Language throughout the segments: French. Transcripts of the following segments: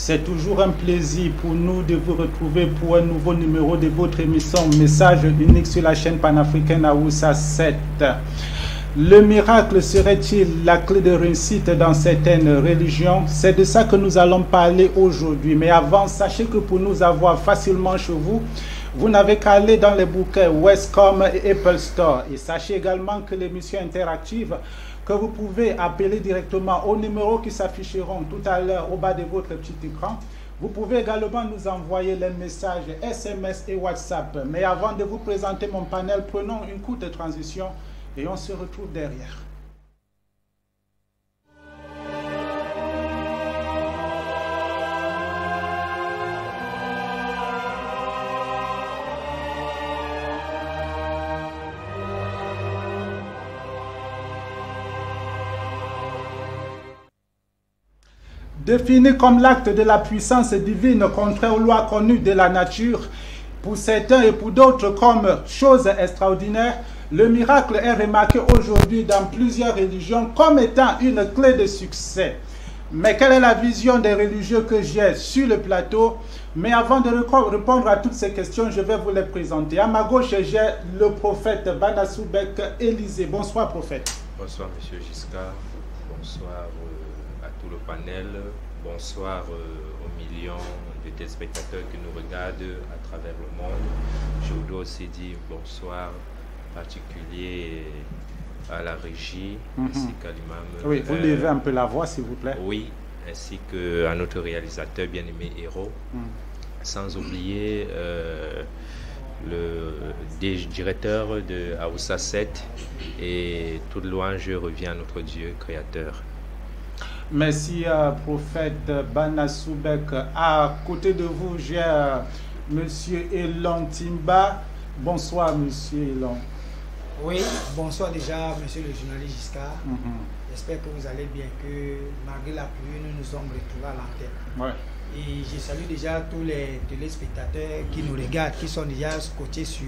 C'est toujours un plaisir pour nous de vous retrouver pour un nouveau numéro de votre émission Message unique sur la chaîne panafricaine Aoussa 7. Le miracle serait-il la clé de réussite dans certaines religions? C'est de ça que nous allons parler aujourd'hui. Mais avant, sachez que pour nous avoir facilement chez vous, vous n'avez qu'à aller dans les bouquets Westcom et Apple Store. Et sachez également que l'émission interactive que vous pouvez appeler directement aux numéros qui s'afficheront tout à l'heure au bas de votre petit écran. Vous pouvez également nous envoyer les messages SMS et WhatsApp. Mais avant de vous présenter mon panel, prenons une courte transition et on se retrouve derrière. Défini comme l'acte de la puissance divine contraire aux lois connues de la nature, pour certains et pour d'autres comme chose extraordinaire, le miracle est remarqué aujourd'hui dans plusieurs religions comme étant une clé de succès. Mais quelle est la vision des religieux que j'ai sur le plateau? Mais avant de répondre à toutes ces questions, je vais vous les présenter. À ma gauche, j'ai le prophète Banasoubek Élisée. Bonsoir, prophète. Bonsoir, monsieur Giscard. Bonsoir à tout le panel. Bonsoir aux millions de téléspectateurs qui nous regardent à travers le monde. Je voudrais aussi dire bonsoir particulier à la régie, ainsi qu'à l'imam. Oui, vous levez un peu la voix, s'il vous plaît. Oui, ainsi qu'à notre réalisateur bien-aimé Héros. Sans oublier le directeur de Aoussa 7 et toute louange revient à notre Dieu créateur. Merci, prophète Banasoubek. À côté de vous, j'ai monsieur Elon Timba. Bonsoir, monsieur Elon. Oui, bonsoir déjà, monsieur le journaliste Giscard. J'espère que vous allez bien, que malgré la pluie, nous nous sommes retrouvés à l'antenne. Ouais. Et je salue déjà tous les téléspectateurs qui nous regardent, qui sont déjà scotchés sur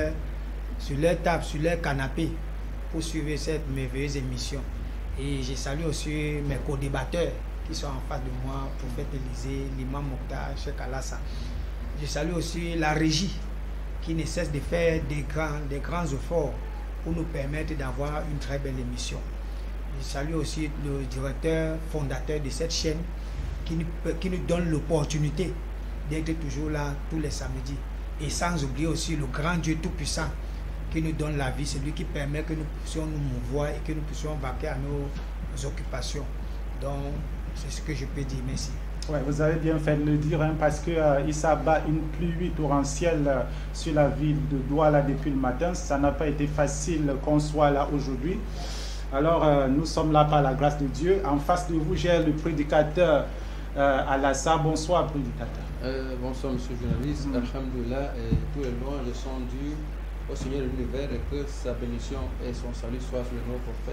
leur table, sur leur canapé, pour suivre cette merveilleuse émission. Et je salue aussi mes co-débatteurs qui sont en face de moi, prophète Élisée, l'imam Mokhtar, Cheikh Alassa. Je salue aussi la régie qui ne cesse de faire des grands efforts pour nous permettre d'avoir une très belle émission. Je salue aussi le directeur fondateur de cette chaîne qui nous donne l'opportunité d'être toujours là tous les samedis. Et sans oublier aussi le grand Dieu Tout-Puissant qui nous donne la vie, c'est lui qui permet que nous puissions nous mouvoir et que nous puissions vaquer à nos occupations. Donc, c'est ce que je peux dire. Merci. Ouais, vous avez bien fait de le dire, hein, parce qu'il s'abat une pluie torrentielle sur la ville de Douala depuis le matin. Ça n'a pas été facile qu'on soit là aujourd'hui. Alors, nous sommes là par la grâce de Dieu. En face de vous, j'ai le prédicateur Alassa. Bonsoir, prédicateur. Bonsoir, monsieur le journaliste. Alhamdoulilah, tous les louanges sont dues au Seigneur de l'univers et que sa bénédiction et son salut soient sur le nouveau prophète,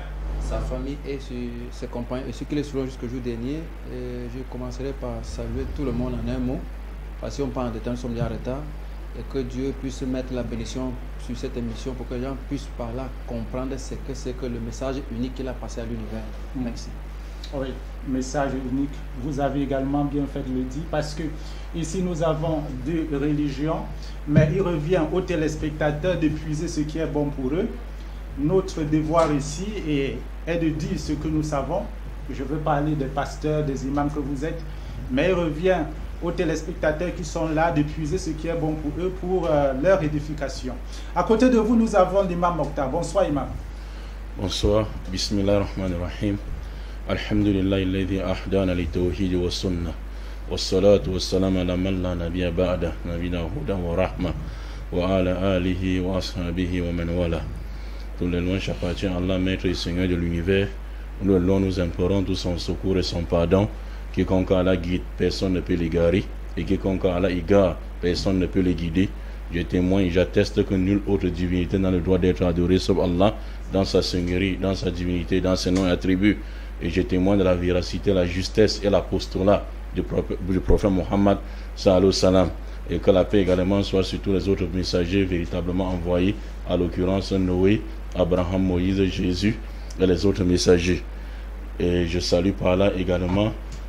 sa famille et sur ses compagnons et ceux qui les suivront jusqu'au jour dernier. Et je commencerai par saluer tout le monde en un mot, parce qu'on parle de temps, nous sommes déjà en retard, et que Dieu puisse mettre la bénédiction sur cette émission pour que les gens puissent par là comprendre ce que c'est que le message unique qu'il a passé à l'univers. Merci. Oui, message unique. Vous avez également bien fait de le dire, parce que ici nous avons deux religions, mais il revient aux téléspectateurs de puiser ce qui est bon pour eux. Notre devoir ici est de dire ce que nous savons. Je veux parler des pasteurs, des imams que vous êtes, mais il revient aux téléspectateurs qui sont là de puiser ce qui est bon pour eux, pour leur édification. À côté de vous, nous avons l'imam Mokhtar. Bonsoir, imam. Bonsoir. Bismillahirrahmanirrahim. Alhamdulillah alladhi ahdana li tawhid wa sunnah. Wassalatu wassalamu ala man la nabiyya ba'da, nabiyina hudan wa rahma wa ala alihi wa ashabihi wa man wala. Tous les louanges appartiennent à Allah, maître et Seigneur de l'univers. Nous nous implorons tout son secours et son pardon. Quiconque Allah guide, personne ne peut l'égarer. Et quiconque Allah égare, personne ne peut le guider. Je témoigne et j'atteste que nulle autre divinité n'a le droit d'être adorée sauf Allah, dans sa seigneurie, dans sa divinité, dans ses noms et attributs. Et je témoigne de la véracité, la justesse et l'apostolat du prophète Mohammed sallallahu alayhi wa sallam. Et que la paix également soit sur tous les autres messagers véritablement envoyés, à l'occurrence Noé, Abraham, Moïse, Jésus et les autres messagers. Et je salue par là également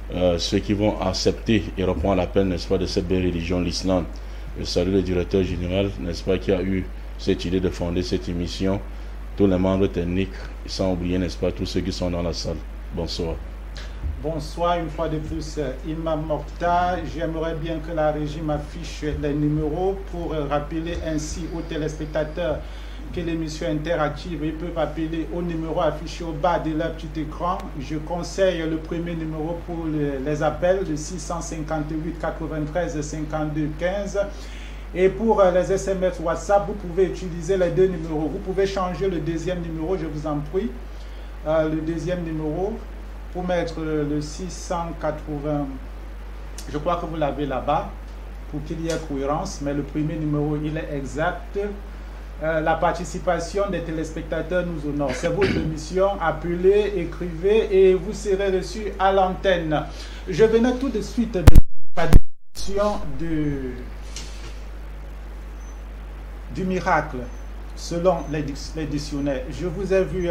ceux qui vont accepter et répondre à l'appel, n'est-ce pas, de cette belle religion, l'islam. Je salue le directeur général, n'est-ce pas, qui a eu cette idée de fonder cette émission, tous les membres techniques, sans oublier, n'est-ce pas, tous ceux qui sont dans la salle. Bonsoir. Bonsoir une fois de plus, Imam Mokhtar. J'aimerais bien que la régie m'affiche les numéros pour rappeler ainsi aux téléspectateurs que l'émission interactive. Ils peuvent appeler au numéro affiché au bas de leur petit écran. Je conseille le premier numéro pour les appels, le 658 93 52 15. Et pour les SMS WhatsApp, vous pouvez utiliser les deux numéros. Vous pouvez changer le deuxième numéro, je vous en prie. Le deuxième numéro, pour mettre le 680, je crois que vous l'avez là-bas, pour qu'il y ait cohérence, mais le premier numéro, il est exact. La participation des téléspectateurs nous honore. C'est votre émission. Appelez, écrivez et vous serez reçus à l'antenne. Je venais tout de suite de la définition du miracle selon les dictionnaires. Je vous ai vu,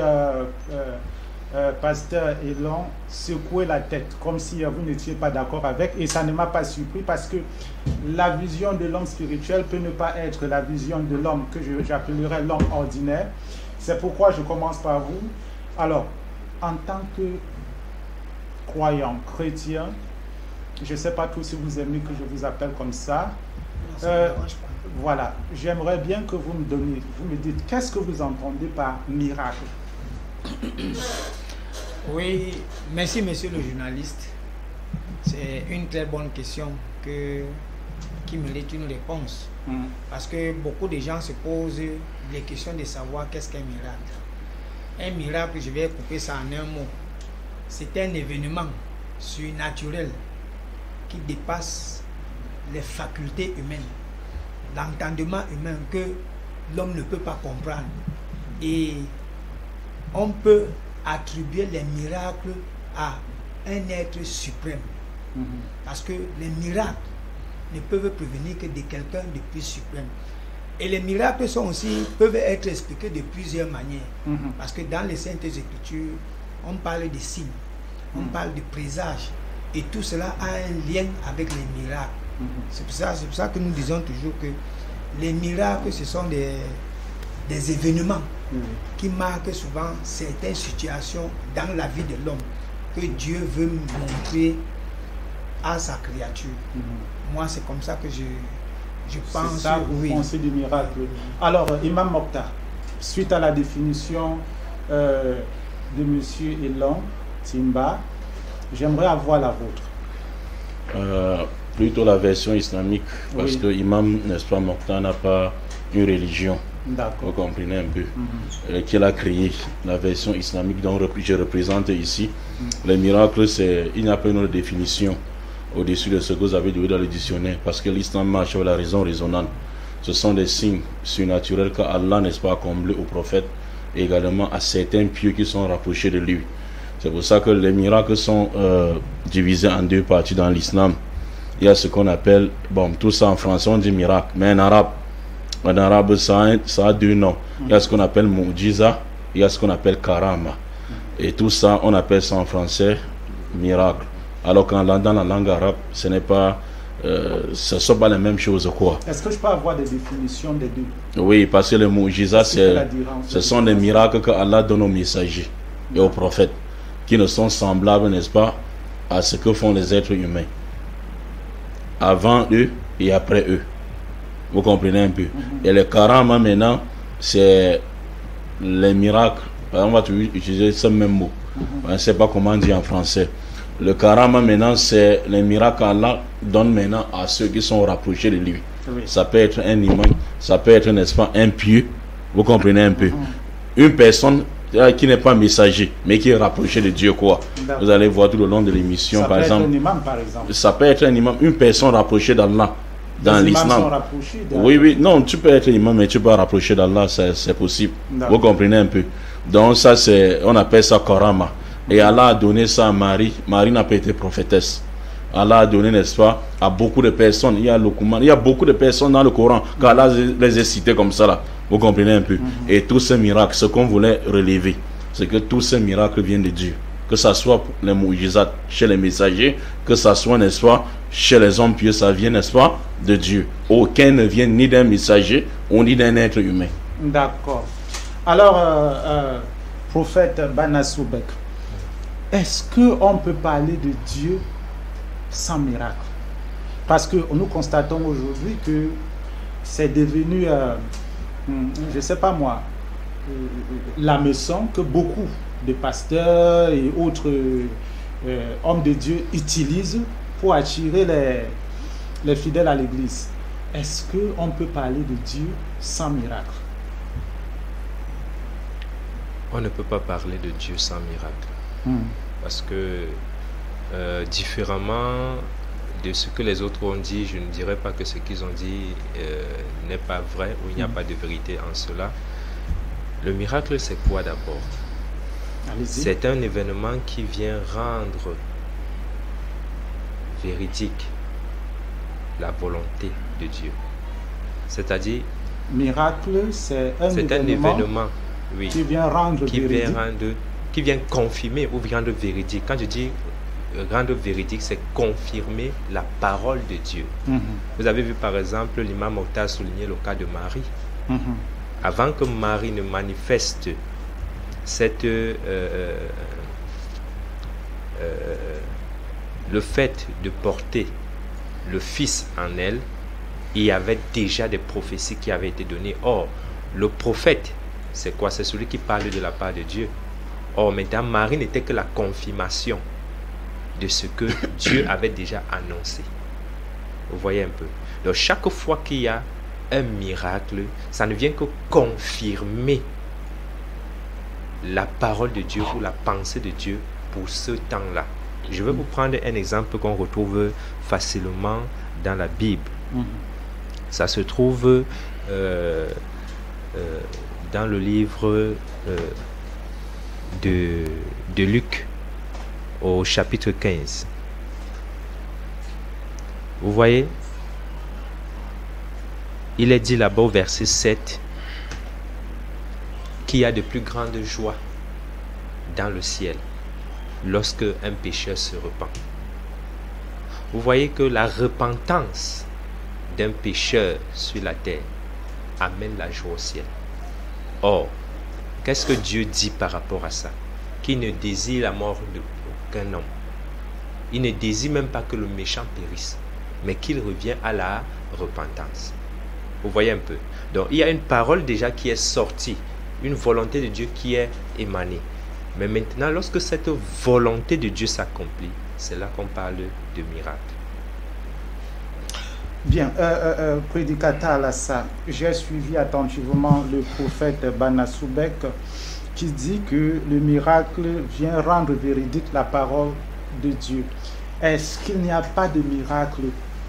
pasteur Elon, secouer la tête comme si vous n'étiez pas d'accord avec, et ça ne m'a pas surpris parce que la vision de l'homme spirituel peut ne pas être la vision de l'homme que j'appellerais l'homme ordinaire. C'est pourquoi je commence par vous. Alors, en tant que croyant, chrétien, je ne sais pas tous si vous aimez que je vous appelle comme ça. Voilà, j'aimerais bien que vous me dites, qu'est-ce que vous entendez par miracle? Oui, merci monsieur le journaliste. C'est une très bonne question qui mérite une réponse. Parce que beaucoup de gens se posent les questions de savoir qu'est-ce qu'un miracle. Un miracle, je vais couper ça en un mot. C'est un événement surnaturel qui dépasse les facultés humaines, l'entendement humain que l'homme ne peut pas comprendre. Et on peut attribuer les miracles à un être suprême. Parce que les miracles ne peuvent provenir que de quelqu'un de plus suprême. Et les miracles peuvent être expliqués de plusieurs manières. Parce que dans les Saintes Écritures, on parle de signes, on parle de présages. Et tout cela a un lien avec les miracles. C'est pour ça que nous disons toujours que les miracles, ce sont des événements qui marquent souvent certaines situations dans la vie de l'homme que Dieu veut montrer à sa créature. Moi, c'est comme ça que je pense. C'est ça, vous pensez du miracle. Alors, Imam Mokhtar, suite à la définition de M. Elon Timba, j'aimerais avoir la vôtre. Plutôt la version islamique, parce que Imam, n'est-ce pas, Mokhtar n'a pas une religion. Vous comprenez un peu, qu'il a créé la version islamique dont je représente ici. Les miracles, il n'y a pas une autre définition au-dessus de ce que vous avez dit dans le dictionnaire, parce que l'islam marche avec la raison raisonnable. Ce sont des signes surnaturels qu'Allah, n'est-ce pas, a comblés aux prophètes et également à certains pieux qui sont rapprochés de lui. C'est pour ça que les miracles sont divisés en deux parties dans l'islam. Il y a ce qu'on appelle, tout ça en français on dit miracle, mais en arabe ça a deux noms. Il y a ce qu'on appelle mu'jiza, il y a ce qu'on appelle karama. Et tout ça, on appelle ça en français miracle. Alors qu'en dans la langue arabe, ce n'est pas, ce ne sont pas les mêmes choses, quoi. Est-ce que je peux avoir des définitions des deux? Oui, parce que le mu'jiza, ce sont des miracles que Allah donne aux messagers et aux prophètes, qui ne sont semblables, n'est-ce pas, à ce que font les êtres humains, avant eux et après eux. Vous comprenez un peu. Et le karama maintenant, c'est les miracles. Par exemple, on va utiliser ce même mot. On ne sait pas comment dire en français. Le karama maintenant, c'est les miracles qu'Allah donne maintenant à ceux qui sont rapprochés de lui. Ça peut être un imam, ça peut être, n'est-ce pas, un pieux. Vous comprenez un peu. Une personne qui n'est pas messager, mais qui est rapproché de Dieu, quoi. Vous allez voir tout le long de l'émission, par exemple. Ça peut être un imam, par exemple. Ça peut être un imam, une personne rapprochée d'Allah. Dans l'islam. Oui, non, tu peux être imam, mais tu peux rapprocher d'Allah, c'est possible. Vous comprenez un peu. Donc ça, on appelle ça karama. Et Allah a donné ça à Marie. Marie n'a pas été prophétesse. Allah a donné, n'est-ce pas, à beaucoup de personnes. Il y a beaucoup de personnes dans le Coran qu'Allah les a citées comme ça là. Vous comprenez un peu. Et tous ces miracles, ce qu'on voulait relever, c'est que tous ces miracles viennent de Dieu. que ça soit pour les mu'jizat chez les messagers, que ça soit, n'est-ce pas, chez les hommes pieux, ça vient, n'est-ce pas, de Dieu. Aucun ne vient ni d'un messager ou ni d'un être humain. D'accord. Alors, prophète Bana Soubek, est-ce qu'on peut parler de Dieu sans miracle? Parce que nous constatons aujourd'hui que c'est devenu, je ne sais pas moi, la leçon que beaucoup de pasteurs et autres hommes de Dieu utilisent pour attirer les fidèles à l'église. Est-ce qu'on peut parler de Dieu sans miracle? On ne peut pas parler de Dieu sans miracle. Parce que, différemment de ce que les autres ont dit, je ne dirais pas que ce qu'ils ont dit n'est pas vrai ou il n'y a pas de vérité en cela. Le miracle, c'est quoi d'abord? C'est un événement qui vient rendre véridique la volonté de Dieu. C'est-à-dire, miracle, c'est un événement oui, qui vient rendre qui vient confirmer ou rendre véridique. Quand je dis rendre véridique, c'est confirmer la parole de Dieu. Vous avez vu par exemple l'imam Mokhtar souligner le cas de Marie. Avant que Marie ne manifeste le fait de porter le Fils en elle, il y avait déjà des prophéties qui avaient été données. Or, le prophète, c'est quoi? C'est celui qui parle de la part de Dieu. Or, maintenant, Marie n'était que la confirmation de ce que Dieu avait déjà annoncé. Vous voyez un peu. Donc, chaque fois qu'il y a un miracle, ça ne vient que confirmer la parole de Dieu ou la pensée de Dieu pour ce temps-là. Je vais vous prendre un exemple qu'on retrouve facilement dans la Bible. Ça se trouve dans le livre de Luc au chapitre 15. Vous voyez, il est dit là-bas au verset 7 qu'il y a de plus grandes joies dans le ciel lorsque un pécheur se repent. Vous voyez que la repentance d'un pécheur sur la terre amène la joie au ciel. Or, qu'est-ce que Dieu dit par rapport à ça? Qu'il ne désire la mort d'aucun homme. Il ne désire même pas que le méchant périsse, mais qu'il revienne à la repentance. Vous voyez un peu. Donc, il y a une parole déjà qui est sortie, une volonté de Dieu qui est émanée. Mais maintenant, lorsque cette volonté de Dieu s'accomplit, c'est là qu'on parle de miracle. Bien, prédicateur Alassane, j'ai suivi attentivement le prophète Bana Soubek qui dit que le miracle vient rendre véridique la parole de Dieu. Est-ce qu'il n'y a pas de miracle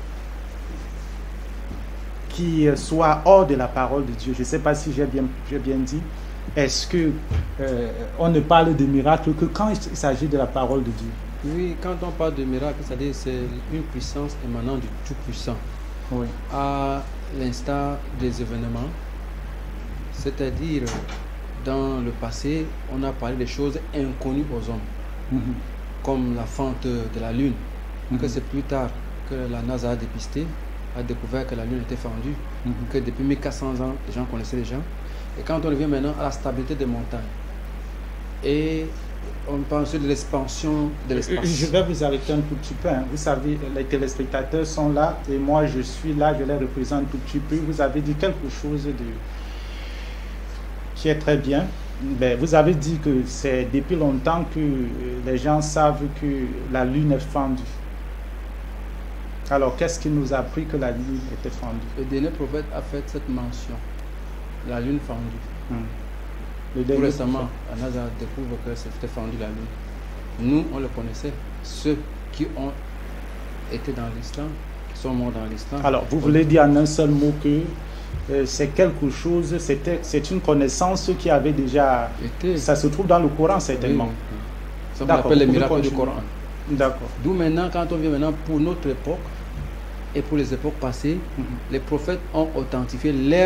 qui soit hors de la parole de Dieu? Je ne sais pas si j'ai bien dit. Est-ce que on ne parle de miracle que quand il s'agit de la parole de Dieu? Oui, quand on parle de miracle, c'est-à-dire c'est une puissance émanant du Tout-Puissant. Oui. À l'instar des événements, c'est-à-dire dans le passé, on a parlé des choses inconnues aux hommes, comme la fente de la Lune, que c'est plus tard que la NASA a dépisté, a découvert que la Lune était fendue, que depuis 1400 ans, les gens connaissaient les gens. Et quand on revient maintenant à la stabilité des montagnes, et on pense de l'expansion de l'espace. Je vais vous arrêter un tout petit peu. Vous savez, les téléspectateurs sont là et moi je suis là, je les représente un tout petit peu. Vous avez dit quelque chose qui est très bien. Ben, vous avez dit que c'est depuis longtemps que les gens savent que la Lune est fendue. Alors, qu'est-ce qui nous a appris que la Lune était fendue? Le dernier prophète a fait cette mention, la Lune fendue. Tout récemment, la NASA découvre que c'était fendu la Lune. Nous, on le connaissait. Ceux qui ont été dans l'islam, qui sont morts dans l'islam. Alors, vous voulez dire en un seul mot que c'est quelque chose, c'est une connaissance qui avait déjà été. Ça se trouve dans le Coran, certainement. Oui. Ça qu'on appelle les miracles du Coran. D'accord. D'où maintenant, quand on vient maintenant pour notre époque et pour les époques passées, les prophètes ont authentifié l'ère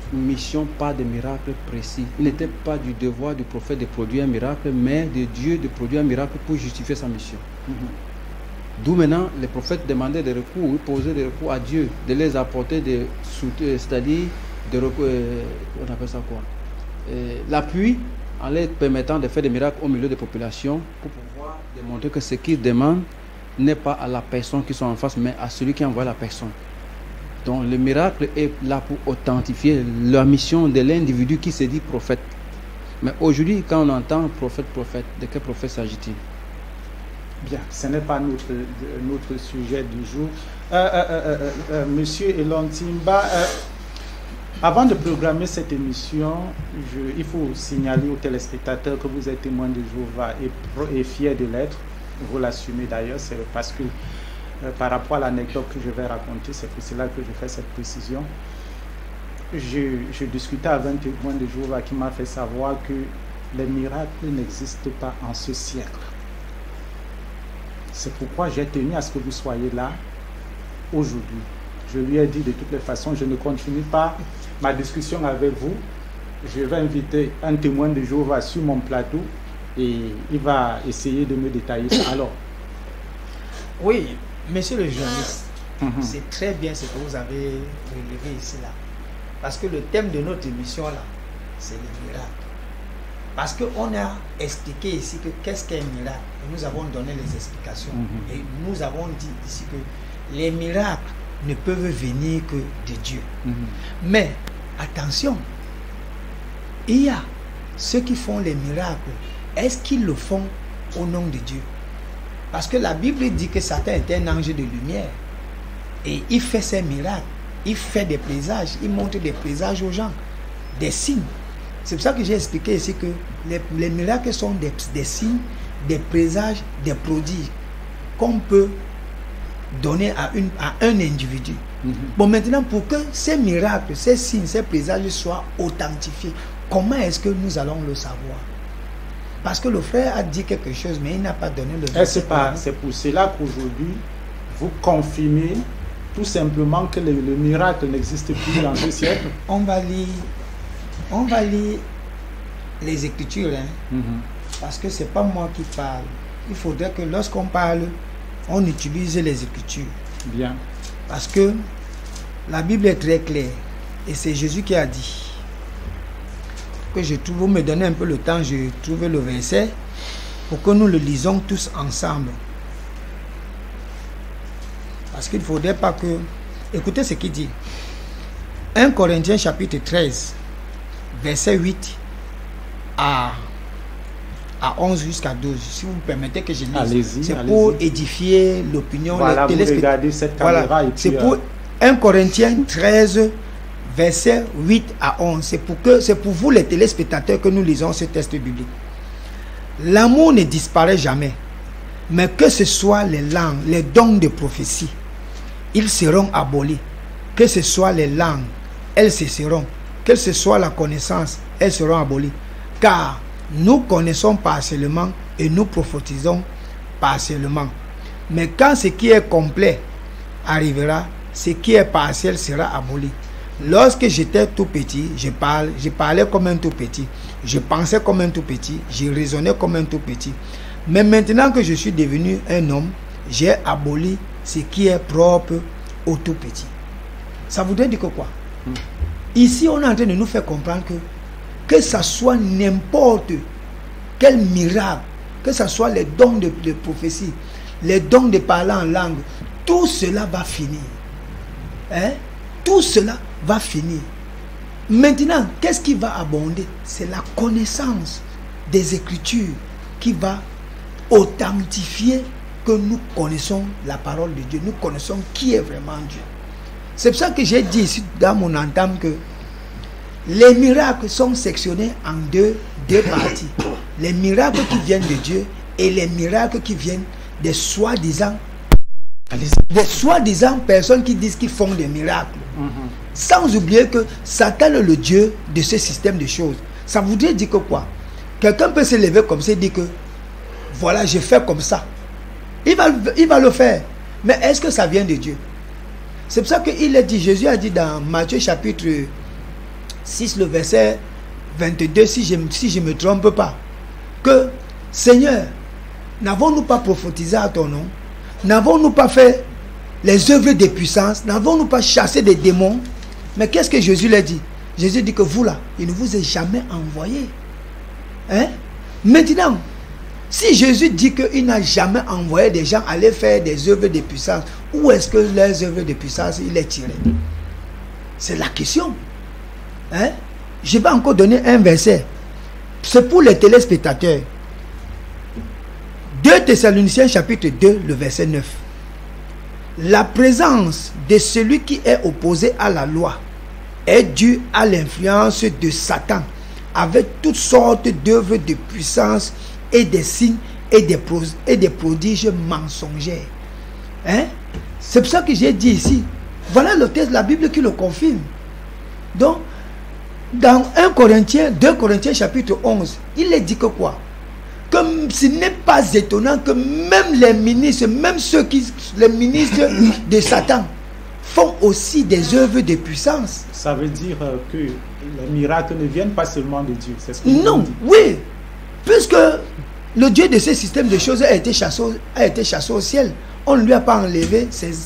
mission pas de miracle précis. Il n'était pas du devoir du prophète de produire un miracle, mais de Dieu de produire un miracle pour justifier sa mission. D'où maintenant les prophètes demandaient des recours, ils posaient des recours à Dieu, de les apporter des soutiens, c'est-à-dire des recours, on appelle ça quoi, l'appui en les permettant de faire des miracles au milieu des populations pour pouvoir démontrer que ce qu'ils demandent n'est pas à la personne qui sont en face, mais à celui qui envoie la personne. Donc le miracle est là pour authentifier la mission de l'individu qui se dit prophète. Mais aujourd'hui, quand on entend prophète, de quel prophète s'agit-il? Bien, ce n'est pas notre sujet du jour. Monsieur Elon Timba, avant de programmer cette émission, il faut signaler aux téléspectateurs que vous êtes témoin de Jéhovah et fier de l'être. Vous l'assumez d'ailleurs, c'est parce que par rapport à l'anecdote que je vais raconter, c'est pour cela que je fais cette précision. Je discutais avec un témoin de Jéhovah qui m'a fait savoir que les miracles n'existent pas en ce siècle. C'est pourquoi j'ai tenu à ce que vous soyez là aujourd'hui. Je lui ai dit de toutes les façons, je ne continue pas ma discussion avec vous. Je vais inviter un témoin de Jéhovah sur mon plateau et il va essayer de me détailler ça. Alors, oui, monsieur le journaliste, c'est très bien ce que vous avez relevé ici là. Parce que le thème de notre émission là, c'est le miracle. Parce qu'on a expliqué ici que qu'est-ce qu'un miracle. Et nous avons donné les explications. Et nous avons dit ici que les miracles ne peuvent venir que de Dieu. Mais attention, il y a ceux qui font les miracles. Est-ce qu'ils le font au nom de Dieu? Parce que la Bible dit que Satan est un ange de lumière. Et il fait ses miracles. Il fait des présages. Il montre des présages aux gens. Des signes. C'est pour ça que j'ai expliqué ici que les miracles sont des signes, des présages, des prodiges qu'on peut donner à un individu. Bon, maintenant, pour que ces miracles, ces signes, ces présages soient authentifiés, comment est-ce que nous allons le savoir? Parce que le frère a dit quelque chose, mais il n'a pas donné le verset. C'est pour cela qu'aujourd'hui, vous confirmez tout simplement que le miracle n'existe plus dans ce siècle. On va lire les Écritures, parce que ce n'est pas moi qui parle. Il faudrait que lorsqu'on parle, on utilise les Écritures. Bien. Parce que la Bible est très claire. Et c'est Jésus qui a dit que vous me donnez un peu le temps, je trouve le verset pour que nous le lisons tous ensemble. Parce qu'il ne faudrait pas que... Écoutez ce qu'il dit. 1 Corinthiens chapitre 13, verset 8 à 11 jusqu'à 12. Si vous me permettez que je lise. C'est pour édifier l'opinion. Voilà, vous regardez cette caméra. Voilà. C'est pour 1 Corinthiens 13, verset 8 à 11. C'est pour vous les téléspectateurs que nous lisons ce texte biblique. L'amour ne disparaît jamais. Mais que ce soit les langues, les dons de prophétie, ils seront abolis. Que ce soit les langues, elles cesseront. Que ce soit la connaissance, elles seront abolies. Car nous connaissons partiellement et nous prophétisons partiellement. Mais quand ce qui est complet arrivera, ce qui est partiel sera aboli. Lorsque j'étais tout petit, je parlais comme un tout petit. Je pensais comme un tout petit. Je raisonnais comme un tout petit. Mais maintenant que je suis devenu un homme, j'ai aboli ce qui est propre au tout petit. Ça voudrait dire que quoi? Ici, on est en train de nous faire comprendre que ça soit n'importe quel miracle, que ce soit les dons de prophétie, les dons de parler en langue, tout cela va finir. Tout cela va finir. Maintenant, qu'est-ce qui va abonder? C'est la connaissance des Écritures qui va authentifier que nous connaissons la parole de Dieu, nous connaissons qui est vraiment Dieu. C'est pour ça que j'ai dit ici dans mon entame que les miracles sont sectionnés en deux parties. Les miracles qui viennent de Dieu et les miracles qui viennent des soi-disant personnes qui disent qu'ils font des miracles. Sans oublier que Satan est le Dieu de ce système de choses. Ça voudrait dire que quoi? Quelqu'un peut se lever comme ça et dire que voilà, je fais comme ça. Il va le faire. Mais est-ce que ça vient de Dieu? C'est pour ça qu'il a dit, Jésus a dit dans Matthieu chapitre 6, le verset 22, si je ne me trompe pas, que Seigneur, n'avons-nous pas prophétisé à ton nom? N'avons-nous pas fait les œuvres de puissance? N'avons-nous pas chassé des démons? Mais qu'est-ce que Jésus leur dit? Jésus dit que vous là, il ne vous est jamais envoyé. Hein? Maintenant, si Jésus dit qu'il n'a jamais envoyé des gens aller faire des œuvres de puissance, où est-ce que les œuvres de puissance il est tiré? C'est la question. Hein? Je vais encore donner un verset. C'est pour les téléspectateurs. 2 Thessaloniciens chapitre 2, le verset 9. La présence de celui qui est opposé à la loi est due à l'influence de Satan, avec toutes sortes d'œuvres de puissance et des signes et des prodiges mensongers. Hein? C'est pour ça que j'ai dit ici. Voilà le texte de la Bible qui le confirme. Donc, dans 2 Corinthiens chapitre 11, il est dit que quoi? Comme ce n'est pas étonnant que même les ministres, les ministres de Satan font aussi des œuvres de puissance. Ça veut dire que les miracles ne viennent pas seulement de Dieu. C'est ce que non, oui. Puisque le Dieu de ce système de choses a été chassé au ciel. On ne lui a pas enlevé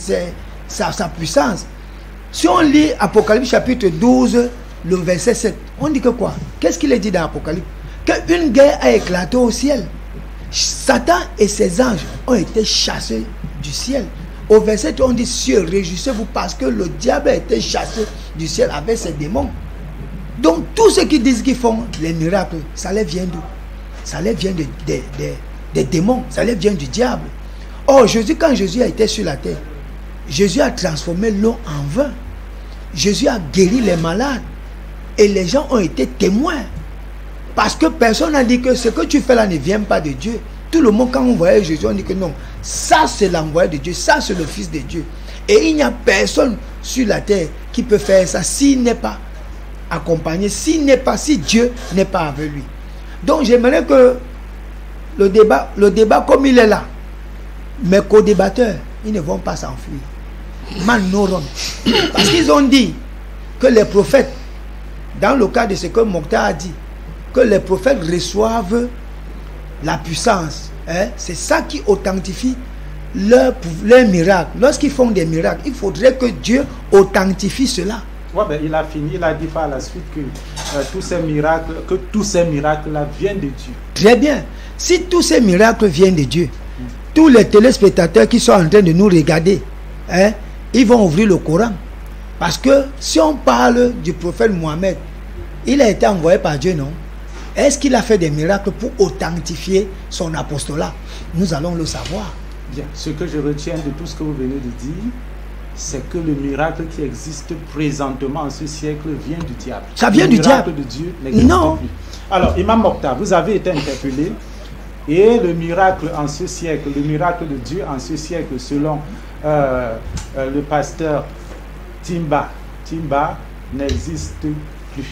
sa puissance. Si on lit Apocalypse chapitre 12, le verset 7, on dit que quoi? Qu'est-ce qu'il est dit dans Apocalypse? Qu'une guerre a éclaté au ciel. Satan et ses anges ont été chassés du ciel. Au verset 3, on dit: cieux, réjouissez-vous parce que le diable a été chassé du ciel avec ses démons. Donc tous ceux qui disent qu'ils font les miracles, ça les vient d'où? Ça les vient des démons, ça les vient du diable. Or Jésus, quand Jésus a été sur la terre, Jésus a transformé l'eau en vin. Jésus a guéri les malades. Et les gens ont été témoins. Parce que personne n'a dit que ce que tu fais là ne vient pas de Dieu. Tout le monde, quand on voyait Jésus, on dit que non, ça c'est l'envoyé de Dieu, ça c'est le Fils de Dieu. Et il n'y a personne sur la terre qui peut faire ça s'il n'est pas accompagné, si Dieu n'est pas avec lui. Donc j'aimerais que le débat comme il est là, mes co-débatteurs, ils ne vont pas s'enfuir. Manoron. Parce qu'ils ont dit que les prophètes, dans le cas de ce que Mokhtar a dit, que les prophètes reçoivent la puissance. Hein? C'est ça qui authentifie leur miracle. Lorsqu'ils font des miracles, il faudrait que Dieu authentifie cela. Ouais, ben, il a fini, il a dit par la suite que tous ces miracles-là viennent de Dieu. Très bien. Si tous ces miracles viennent de Dieu, tous les téléspectateurs qui sont en train de nous regarder, hein, ils vont ouvrir le Coran. Parce que si on parle du prophète Mohammed, il a été envoyé par Dieu, non? Est-ce qu'il a fait des miracles pour authentifier son apostolat? Nous allons le savoir. Bien. Ce que je retiens de tout ce que vous venez de dire, c'est que le miracle qui existe présentement en ce siècle vient du diable. Ça vient du diable. Le miracle de Dieu n'existe plus. Alors, Imam Mokhtar, vous avez été interpellé et le miracle en ce siècle, le miracle de Dieu en ce siècle, selon le pasteur Timba n'existe plus.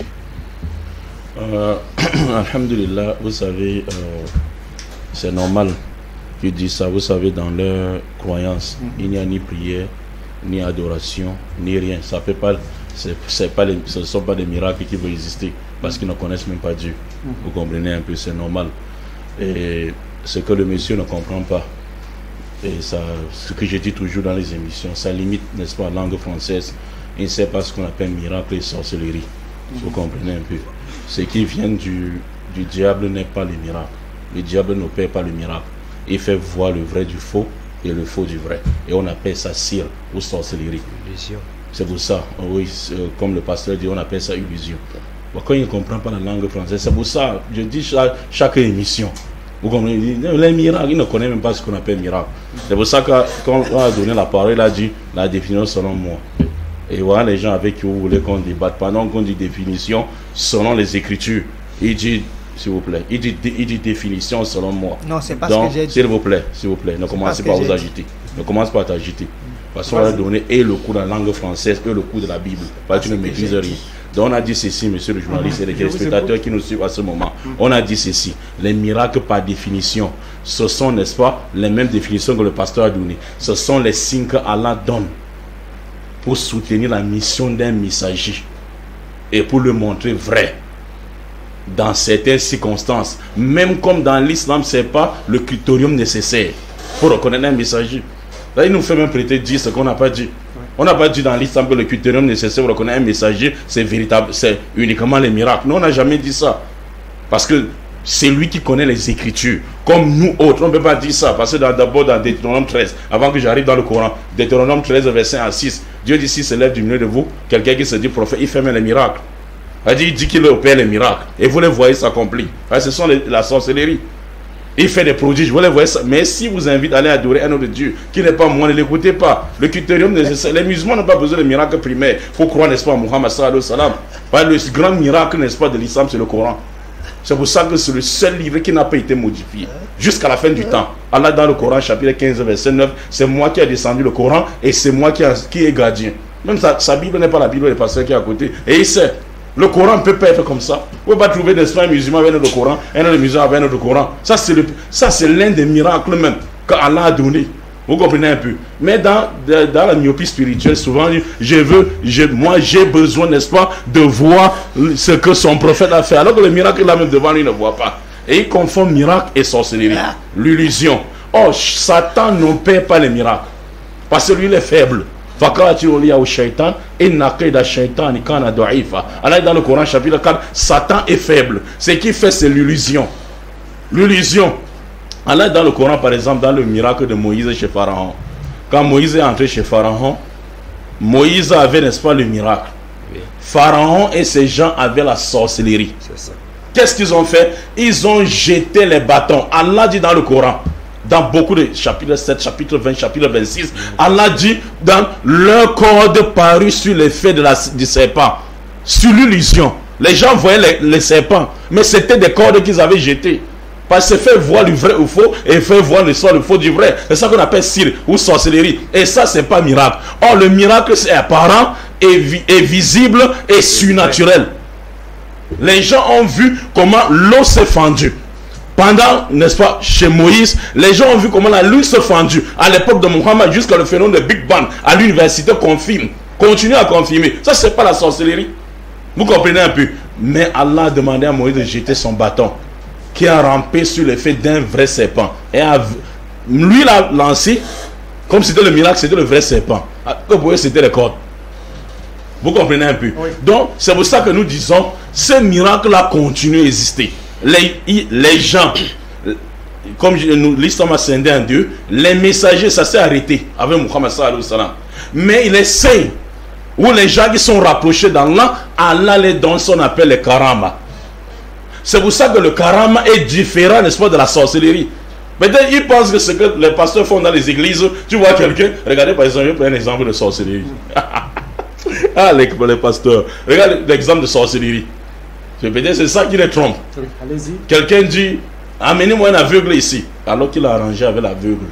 Alhamdulillah, vous savez, c'est normal qu'ils disent ça. Vous savez, dans leur croyance, il n'y a ni prière, ni adoration, ni rien. Ça fait pas, ce ne sont pas des miracles qui vont exister parce qu'ils ne connaissent même pas Dieu. Vous comprenez un peu, c'est normal. Et ce que le monsieur ne comprend pas, et ça, ce que je dis toujours dans les émissions, ça limite, n'est-ce pas, la langue française. Il ne sait pas ce qu'on appelle miracle et sorcellerie. Vous comprenez un peu. Ce qui vient du diable n'est pas le miracle. Le diable n'opère pas le miracle. Il fait voir le vrai du faux et le faux du vrai. Et on appelle ça cire ou sorcellerie. Illusion. C'est pour ça, oui, comme le pasteur dit, on appelle ça illusion. Bon, quand il ne comprend pas la langue française, c'est pour ça, je dis chaque émission. Vous comprenez, les miracles, il ne connaît même pas ce qu'on appelle miracle. C'est pour ça que quand on a donné la parole, il a dit la définition selon moi. Et voilà les gens avec qui vous voulez qu'on débatte. Pendant qu'on dit définition selon les Écritures, il dit, s'il vous plaît, il dit définition selon moi. Non, c'est pas donc, ce que j'ai dit. S'il vous plaît, ne commencez pas à vous agiter. Ne commencez pas à t'agiter. Parce qu'on a donné et le coup de la langue française et le coup de la Bible. Parce que tu ne maîtrises rien. Donc on a dit ceci, monsieur le journaliste et les téléspectateurs qui nous suivent à ce moment. On a dit ceci. Les miracles par définition, ce sont, n'est-ce pas, les mêmes définitions que le pasteur a données. Ce sont les signes qu'Allah donne pour soutenir la mission d'un messager. et pour le montrer vrai. Dans certaines circonstances, même comme dans l'islam, ce n'est pas le critérium nécessaire pour reconnaître un messager. Là, il nous fait même prêter dire ce qu'on n'a pas dit. On n'a pas dit dans l'islam que le critérium nécessaire pour reconnaître un messager, c'est véritable, c'est uniquement les miracles. Non, on n'a jamais dit ça. Parce que c'est lui qui connaît les Écritures. Comme nous autres, on ne peut pas dire ça. Parce que d'abord dans Deutéronome 13, avant que j'arrive dans le Coran, Deutéronome 13, verset 1 à 6, Dieu dit, s'il se lève du milieu de vous, quelqu'un qui se dit prophète, il fait même les miracles. Il dit qu'il opère les miracles. Et vous les voyez s'accomplir. Ce sont la sorcellerie. Il fait des prodiges, vous les voyez ça. Mais si vous invite à aller adorer un autre Dieu qui n'est pas moi, ne l'écoutez pas. Le critérium nécessaire, les musulmans n'ont pas besoin de miracles primaires. Il faut croire, n'est-ce pas, à Muhammad sallallahu alayhi wa sallam. Le grand miracle, n'est-ce pas, de l'islam, c'est le Coran. C'est pour ça que c'est le seul livre qui n'a pas été modifié jusqu'à la fin du temps. Allah dans le Coran, chapitre 15, verset 9, c'est moi qui ai descendu le Coran et c'est moi qui est gardien. Même sa Bible n'est pas la Bible des pasteurs qui est à côté. Et il sait. Le Coran ne peut pas être comme ça. Vous ne pouvez pas trouver des un musulman avec notre Coran, un autre musulman avec notre Coran. Ça, c'est l'un des miracles même qu'Allah a donné. Vous comprenez un peu. Mais dans la myopie spirituelle, souvent, moi j'ai besoin, n'est-ce pas, de voir ce que son prophète a fait. Alors que le miracle là même devant lui ne voit pas. Et il confond miracle et sorcellerie. L'illusion. Oh, Satan n'opère pas les miracles. Parce que lui, il est faible. Allah est dans le Coran chapitre 4, Satan est faible. Ce qu'il fait, c'est l'illusion. L'illusion. Allah est dans le Coran, par exemple, dans le miracle de Moïse chez Pharaon. Quand Moïse est entré chez Pharaon, Moïse avait, n'est-ce pas, le miracle. Oui. Pharaon et ses gens avaient la sorcellerie. Qu'est-ce qu'ils ont fait? Ils ont jeté les bâtons. Allah dit dans le Coran, dans beaucoup de chapitres 7, chapitre 20, chapitre 26, Allah dit dans leur corde paru sur l'effet du serpent, sur l'illusion. Les gens voyaient les serpents, mais c'était des cordes qu'ils avaient jetées. Parce que c'est fait voir le vrai ou faux et fait voir le faux du vrai. C'est ça qu'on appelle cire ou sorcellerie. Et ça, c'est pas miracle. Or, le miracle, c'est apparent et visible et surnaturel. Les gens ont vu comment l'eau s'est fendue. Pendant, n'est-ce pas, chez Moïse, les gens ont vu comment la lune s'est fendue. À l'époque de Muhammad, jusqu'à le phénomène de Big Bang, à l'université confirme. Continue à confirmer. Ça, c'est pas la sorcellerie. Vous comprenez un peu. Mais Allah a demandé à Moïse de jeter son bâton, qui a rampé sur l'effet d'un vrai serpent. Et lui l'a lancé, comme c'était le miracle, c'était le vrai serpent. Vous voyez, c'était les cordes. Vous comprenez un peu. Oui. Donc, c'est pour ça que nous disons, ce miracle-là continue à exister. Les gens, comme l'islam a scindé en deux, les messagers, ça s'est arrêté avec Muhammad sallallahu alayhi wa sallam. Mais il est saint, où les gens qui sont rapprochés d'Allah, Allah les donne ce qu'on appelle les karama. C'est pour ça que le karama est différent, n'est-ce pas, de la sorcellerie. Peut-être ils pensent que ce que les pasteurs font dans les églises, tu vois quelqu'un, regardez par exemple, je prends un exemple de sorcellerie. Ah, les pasteurs, regardez l'exemple de sorcellerie. Peut-être c'est ça qui les trompe. Allez-y. Quelqu'un dit, amenez-moi un aveugle ici, alors qu'il a arrangé avec l'aveugle.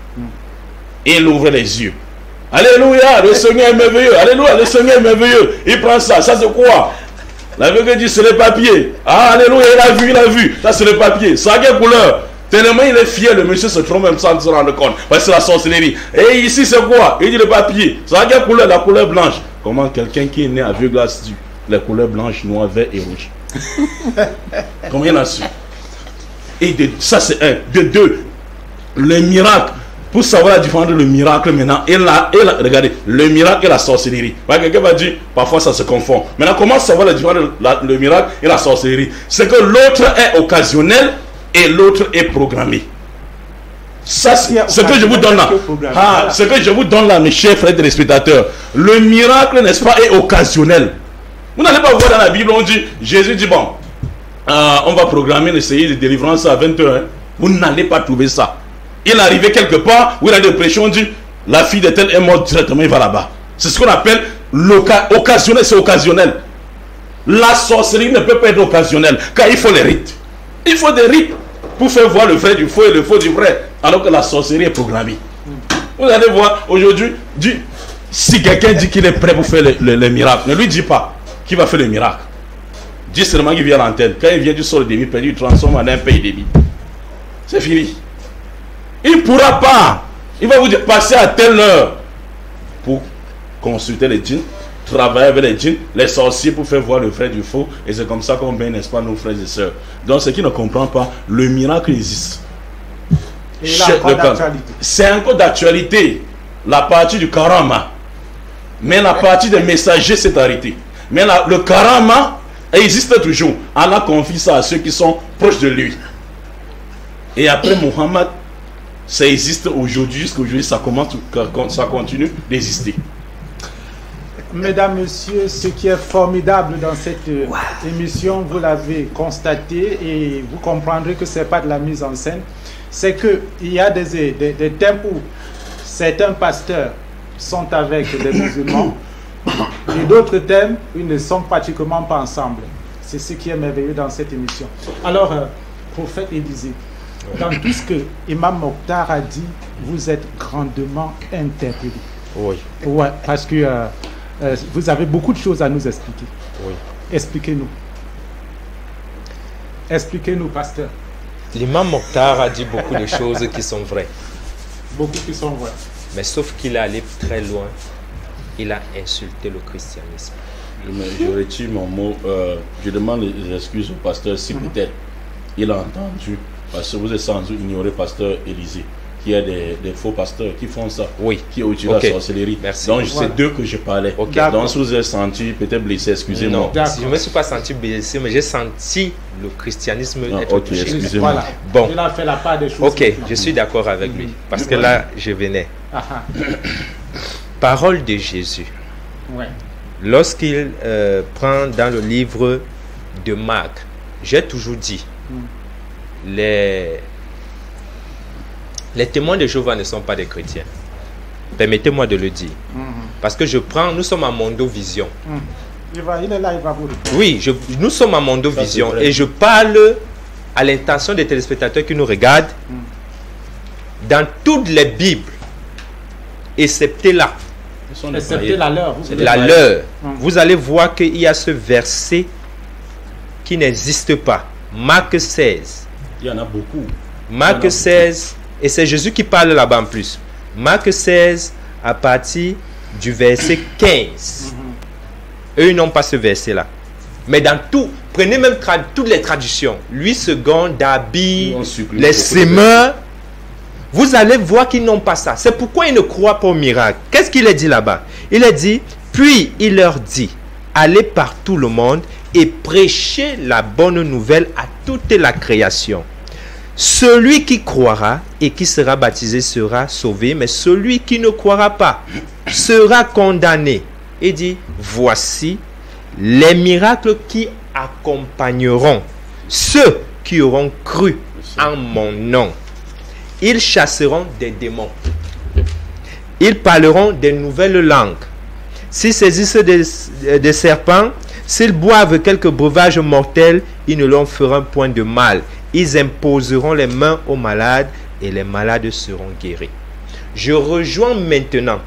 Et il ouvre les yeux. Alléluia, le Seigneur est merveilleux. Alléluia, le Seigneur est merveilleux. Il prend ça, ça c'est quoi? L'aveugle dit, c'est le papier. Ah, alléluia, il a vu. Ça c'est le papier. Ça a quelle couleur? Tellement il est fier, le monsieur se trompe même sans se rendre compte. Parce que c'est la sorcellerie. Et ici c'est quoi? Il dit le papier. Ça a quelle couleur? La couleur blanche. Comment quelqu'un qui est né aveugle a su les couleurs blanches, noires, vert et rouge? Combien il a su? Et ça c'est un. De deux, le miracle. Pour savoir la différence entre le miracle maintenant et regardez, le miracle et la sorcellerie. Quelqu'un va dire, parfois ça se confond. Maintenant, comment savoir la différence entre le miracle et la sorcellerie? C'est que l'autre est occasionnel et l'autre est programmé. Ça, ce que je vous donne là. Ah, ce que je vous donne là, mes chers frères et spectateurs. Le miracle, n'est-ce pas, est occasionnel. Vous n'allez pas voir dans la Bible, on dit, Jésus dit, bon, on va programmer le série de délivrance à 20h. Hein. Vous n'allez pas trouver ça. Il arrivait quelque part où il a des pressions, on dit, la fille de tel est morte directement, il va là-bas. C'est ce qu'on appelle occasionnel, c'est occasionnel. La sorcellerie ne peut pas être occasionnelle, car il faut les rites. Il faut des rites pour faire voir le vrai du faux et le faux du vrai, alors que la sorcellerie est programmée. Vous allez voir, aujourd'hui, si quelqu'un dit qu'il est prêt pour faire les miracles, ne lui dis pas qu'il va faire le miracle. Dis seulement qu'il vient à l'antenne. Quand il vient du sol demi perdu, il transforme en un pays demi. C'est fini. Il ne pourra pas. Il va vous dire, passez à telle heure pour consulter les djinns. travailler avec les djinns, les sorciers pour faire voir le vrai du faux. Et c'est comme ça qu'on mène, n'est-ce pas, nos frères et sœurs. Donc, ceux qui ne comprennent pas, le miracle existe. C'est encore d'actualité. La partie du karama. Mais la partie des messagers s'est arrêtée. Mais le karama existe toujours. Allah confie ça à ceux qui sont proches de lui. Et après Muhammad, ça existe aujourd'hui. Jusqu'à aujourd'hui, ça continue d'exister. Mesdames, Messieurs, ce qui est formidable dans cette émission, vous l'avez constaté et vous comprendrez que ce n'est pas de la mise en scène. C'est qu'il y a des thèmes où certains pasteurs sont avec des musulmans et d'autres thèmes, ils ne sont pratiquement pas ensemble. C'est ce qui est merveilleux dans cette émission. Alors, prophète Élisée, dans tout ce que Imam Mokhtar a dit, vous êtes grandement interpellé. Oui. Ouais, parce que vous avez beaucoup de choses à nous expliquer. Oui. Expliquez-nous. Expliquez-nous, pasteur. L'imam Mokhtar a dit beaucoup de choses qui sont vraies. Beaucoup qui sont vraies. Mais sauf qu'il est allé très loin. Il a insulté le christianisme. Je retire mon mot. Je demande les excuses au pasteur si peut-être il a entendu. Parce que vous êtes sans doute ignorer pasteur Élisée. Qui a des faux pasteurs qui font ça. Oui. Qui utilisent la sorcellerie. Merci. Donc c'est d'eux que je parlais. Donc si vous êtes senti peut-être blessé, excusez-moi. Si je ne me suis pas senti blessé, mais j'ai senti le christianisme être touché. Excusez-moi. Voilà. Bon. Il a fait la part des choses. Ok, je suis d'accord avec lui. Parce que là, je venais. Parole de Jésus. Ouais. Lorsqu'il prend dans le livre de Marc, j'ai toujours dit, les témoins de Jéhovah ne sont pas des chrétiens. Permettez-moi de le dire. Parce que nous sommes à Mondovision. Il est là, il va vous répondre. Oui, nous sommes à Mondovision et je parle à l'intention des téléspectateurs qui nous regardent. Dans toutes les Bibles, excepté là. Excepté la leur. Vous allez voir qu'il y a ce verset qui n'existe pas. Marc 16. Il y en a beaucoup. Marc 16. Et c'est Jésus qui parle là-bas en plus. Marc 16 à partir du verset 15. Eux, ils n'ont pas ce verset-là. Mais dans tout, prenez même toutes les traditions. Louis II, Dabi, les Semeurs, vous allez voir qu'ils n'ont pas ça. C'est pourquoi ils ne croient pas au miracle. Qu'est-ce qu'il a dit là-bas? Il a dit, puis il leur dit, allez par tout le monde et prêchez la bonne nouvelle à toute la création. Celui qui croira et qui sera baptisé sera sauvé, mais celui qui ne croira pas sera condamné. Il dit, voici les miracles qui accompagneront ceux qui auront cru en mon nom. Ils chasseront des démons. Ils parleront des nouvelles langues. S'ils saisissent des serpents, s'ils boivent quelques breuvages mortels, ils ne leur feront point de mal. Ils imposeront les mains aux malades et les malades seront guéris. Je rejoins maintenant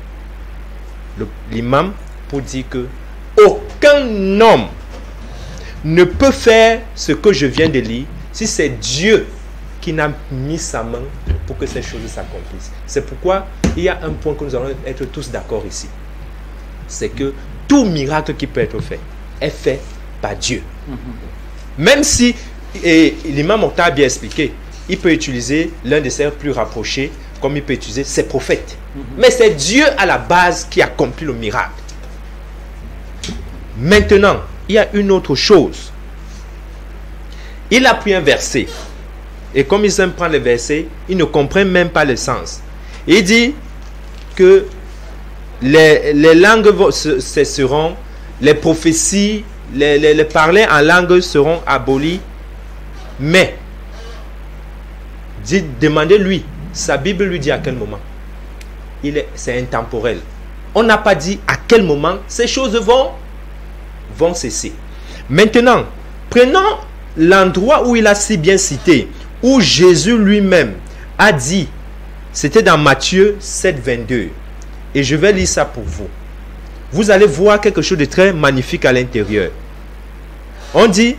l'imam pour dire que aucun homme ne peut faire ce que je viens de lire si c'est Dieu qui n'a mis sa main pour que ces choses s'accomplissent. C'est pourquoi il y a un point que nous allons être tous d'accord ici. C'est que tout miracle qui peut être fait est fait par Dieu. Même si, et l'imam Mokhtar a bien expliqué, il peut utiliser l'un de ses plus rapprochés, comme il peut utiliser ses prophètes. Mais c'est Dieu à la base qui accomplit le miracle. Maintenant, il y a une autre chose. Il a pris un verset. Et comme ils aiment prendre les versets, ils ne comprennent même pas le sens. Il dit que les langues cesseront, les prophéties, les parler en langue seront abolies. Mais, demandez-lui, sa Bible lui dit à quel moment. C'est intemporel. On n'a pas dit à quel moment ces choses vont cesser. Maintenant, prenons l'endroit où il a si bien cité, où Jésus lui-même a dit, c'était dans Matthieu 7, 22. Et je vais lire ça pour vous. Vous allez voir quelque chose de très magnifique à l'intérieur. On dit,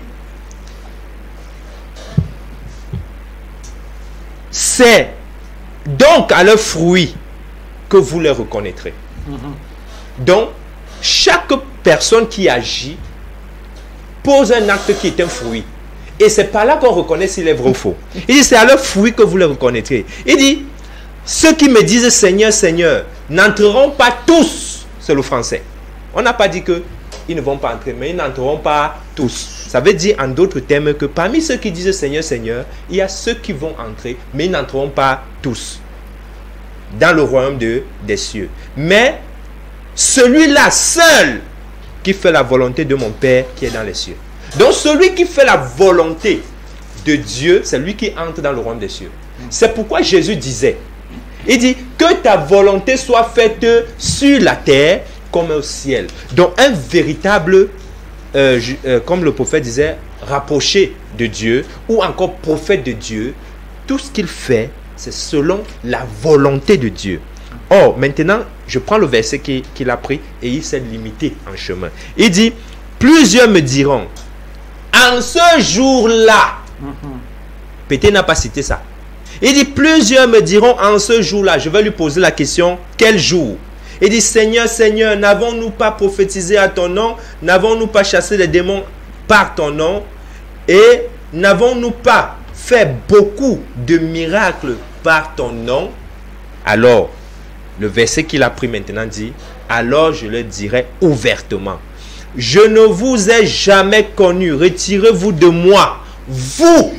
c'est donc à leurs fruits que vous les reconnaîtrez. Donc, chaque personne qui agit pose un acte qui est un fruit. Et c'est par là qu'on reconnaît s'il est vrai ou faux. Il dit, c'est à leur fruit que vous le reconnaîtrez. Il dit, ceux qui me disent Seigneur, Seigneur, n'entreront pas tous. C'est le français. On n'a pas dit qu'ils ne vont pas entrer, mais ils n'entreront pas tous. Ça veut dire en d'autres termes que parmi ceux qui disent Seigneur, Seigneur, il y a ceux qui vont entrer, mais ils n'entreront pas tous dans le royaume des cieux. Mais celui-là seul qui fait la volonté de mon Père qui est dans les cieux. Donc celui qui fait la volonté de Dieu, c'est lui qui entre dans le royaume des cieux. C'est pourquoi Jésus disait, il dit que ta volonté soit faite sur la terre comme au ciel. Donc un véritable, comme le prophète disait, rapproché de Dieu ou encore prophète de Dieu, tout ce qu'il fait, c'est selon la volonté de Dieu. Or, maintenant, je prends le verset qu'il a pris et il s'est limité en chemin. Il dit, plusieurs me diront, en ce jour-là, Pété n'a pas cité ça. Il dit, plusieurs me diront en ce jour-là, je vais lui poser la question, quel jour? Il dit, Seigneur, Seigneur, n'avons-nous pas prophétisé à ton nom? N'avons-nous pas chassé les démons par ton nom? Et n'avons-nous pas fait beaucoup de miracles par ton nom? Alors, le verset qu'il a pris maintenant dit, alors je le dirai ouvertement, je ne vous ai jamais connu, retirez-vous de moi, vous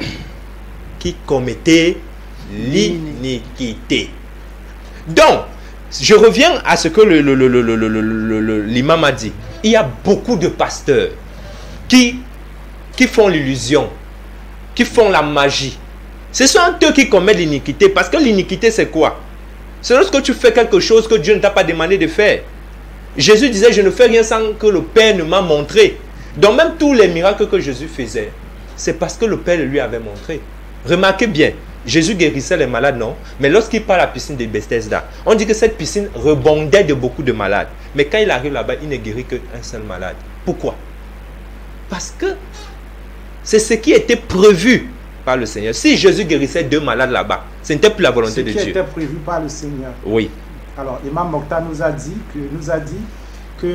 qui commettez l'iniquité. Donc, je reviens à ce que l'imam a dit. Il y a beaucoup de pasteurs qui font l'illusion, qui font la magie. Ce sont eux qui commettent l'iniquité, parce que l'iniquité c'est quoi? C'est lorsque tu fais quelque chose que Dieu ne t'a pas demandé de faire. Jésus disait, je ne fais rien sans que le Père ne m'a montré. Donc même tous les miracles que Jésus faisait, c'est parce que le Père le lui avait montré. Remarquez bien, Jésus guérissait les malades, non? Mais lorsqu'il part à la piscine de Bethesda, on dit que cette piscine rebondait de beaucoup de malades. Mais quand il arrive là-bas, il ne guérit qu'un seul malade. Pourquoi? Parce que c'est ce qui était prévu par le Seigneur. Si Jésus guérissait 2 malades là-bas, ce n'était plus la volonté de Dieu. Ce qui était prévu par le Seigneur. Oui. Alors, Imam Mokhtar nous a dit que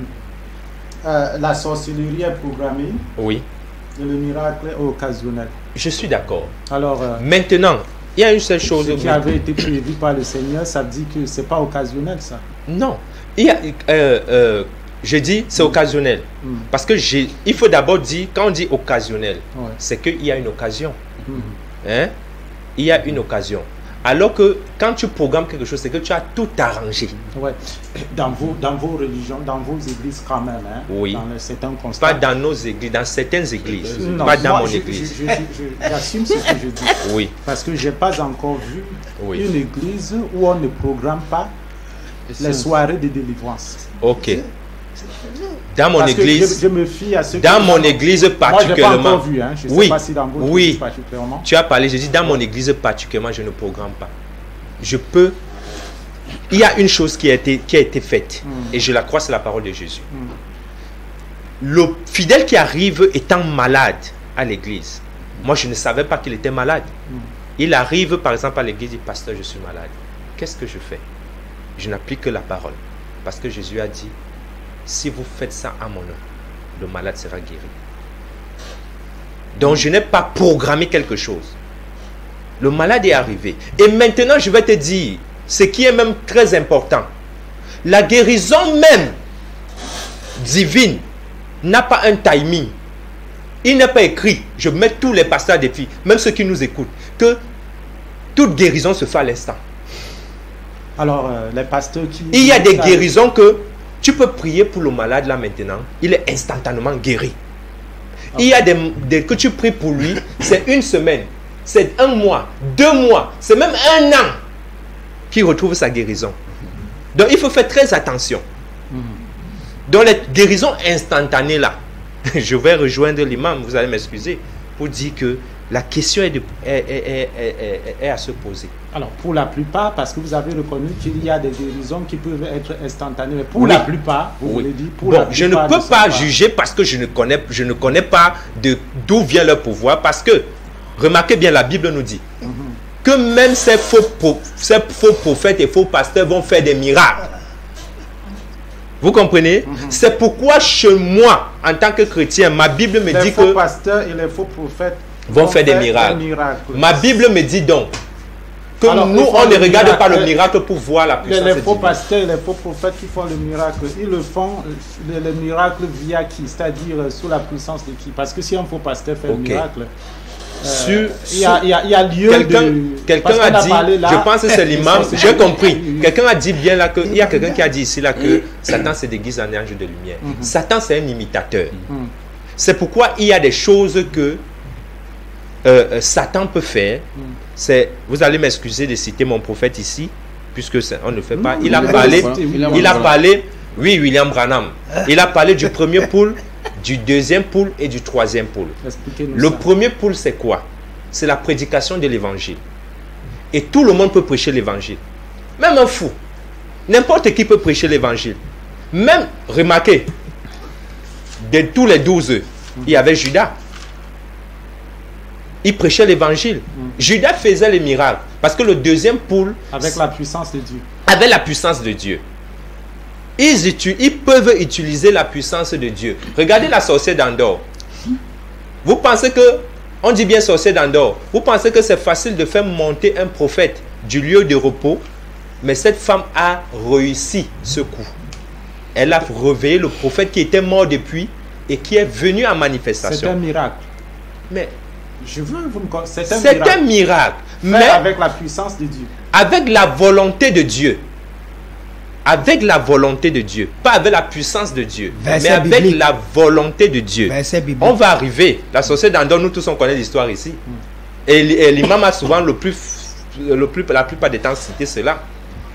la sorcellerie est programmée. Oui. Et le miracle est occasionnel. Je suis d'accord. Alors, maintenant, il y a une seule chose. Ce qui avait été prévu par le Seigneur, ça dit que ce n'est pas occasionnel, ça. Non. Il y a, je dis c'est occasionnel. Parce que il faut d'abord dire, quand on dit occasionnel, c'est qu'il y a une occasion. Hein? Il y a une occasion. Alors que quand tu programmes quelque chose, c'est que tu as tout arrangé. Ouais. Dans vos religions, dans vos églises quand même. Hein? Oui. Dans certains constats. Pas dans nos églises, dans certaines églises. Non, pas dans moi, mon église. J'assume ce que je dis. Oui. Parce que je n'ai pas encore vu une église où on ne programme pas les soirées de délivrance. Ok. Dans mon église, je me fie à ce dans mon église particulièrement. Moi, je n'ai pas encore vu, hein. Je sais pas si dans votre église particulièrement. Tu as parlé, je dis dans mon église particulièrement, je ne programme pas. Je peux. Il y a une chose qui a été faite, et je la crois, c'est la parole de Jésus. Le fidèle qui arrive étant malade à l'église, moi je ne savais pas qu'il était malade. Il arrive par exemple à l'église et dit, pasteur, je suis malade. Qu'est-ce que je fais? Je n'applique que la parole. Parce que Jésus a dit, si vous faites ça à mon nom, le malade sera guéri. Donc je n'ai pas programmé quelque chose. Le malade est arrivé. Et maintenant je vais te dire, ce qui est même très important, la guérison même divine n'a pas un timing. Il n'est pas écrit, je mets tous les pasteurs à défi, même ceux qui nous écoutent, que toute guérison se fait à l'instant. Alors, les pasteurs qui... Il y a des guérisons que tu peux prier pour le malade là maintenant, il est instantanément guéri. Il y a des que tu pries pour lui, c'est une semaine, c'est 1 mois, 2 mois, c'est même 1 an qu'il retrouve sa guérison. Donc il faut faire très attention. Dans les guérisons instantanées là, je vais rejoindre l'imam, vous allez m'excuser, pour dire que la question est à se poser. Alors, pour la plupart, parce que vous avez reconnu qu'il y a des guérisons qui peuvent être instantanées, mais pour la plupart, vous l'avez dit, pour la plupart, je ne peux pas juger parce que je ne connais pas d'où vient leur pouvoir, parce que, remarquez bien, la Bible nous dit que même ces faux prophètes et faux pasteurs vont faire des miracles. Vous comprenez? C'est pourquoi chez moi, en tant que chrétien, ma Bible me dit Les faux pasteurs et les faux prophètes vont faire des miracles. Ma Bible me dit donc que Alors, nous, on ne regarde pas le miracle pour voir la puissance Les faux divine. pasteurs et les faux prophètes qui font le miracle, ils le font, le miracle via qui? C'est-à-dire sous la puissance de qui? Parce que si un faux pasteur fait un miracle, il y a lieu quelqu'un a dit, je pense que c'est l'imam, j'ai compris. Quelqu'un a dit bien là il y a quelqu'un qui a dit ici là que Satan se déguise en ange de lumière. Satan, c'est un imitateur. C'est pourquoi il y a des choses que Satan peut faire. Vous allez m'excuser de citer mon prophète ici, puisque on ne fait pas. Il a parlé, oui, William Branham. Il a parlé du premier pôle, du deuxième pôle et du troisième pôle. Le premier pôle, c'est quoi? C'est la prédication de l'évangile. Et tout le monde peut prêcher l'évangile. Même un fou. N'importe qui peut prêcher l'évangile. Même, remarquez, de tous les 12, il y avait Judas. Il prêchait l'évangile. Judas faisait les miracles. Parce que le deuxième pôle... Avec la puissance de Dieu. Avec la puissance de Dieu. Ils peuvent utiliser la puissance de Dieu. Regardez la sorcière d'Endor. Vous pensez que... On dit bien sorcière d'Endor. Vous pensez que c'est facile de faire monter un prophète du lieu de repos. Mais cette femme a réussi ce coup. Elle a réveillé le prophète qui était mort depuis et qui est venu en manifestation. C'est un miracle. Mais... C'est un miracle. Mais avec la puissance de Dieu. Avec la volonté de Dieu. Avec la volonté de Dieu. Pas avec la puissance de Dieu. Mais avec la volonté de Dieu. On va arriver. La sorcière d'Endor, nous tous on connaît l'histoire ici. Et l'imam a souvent la plupart des temps cité cela.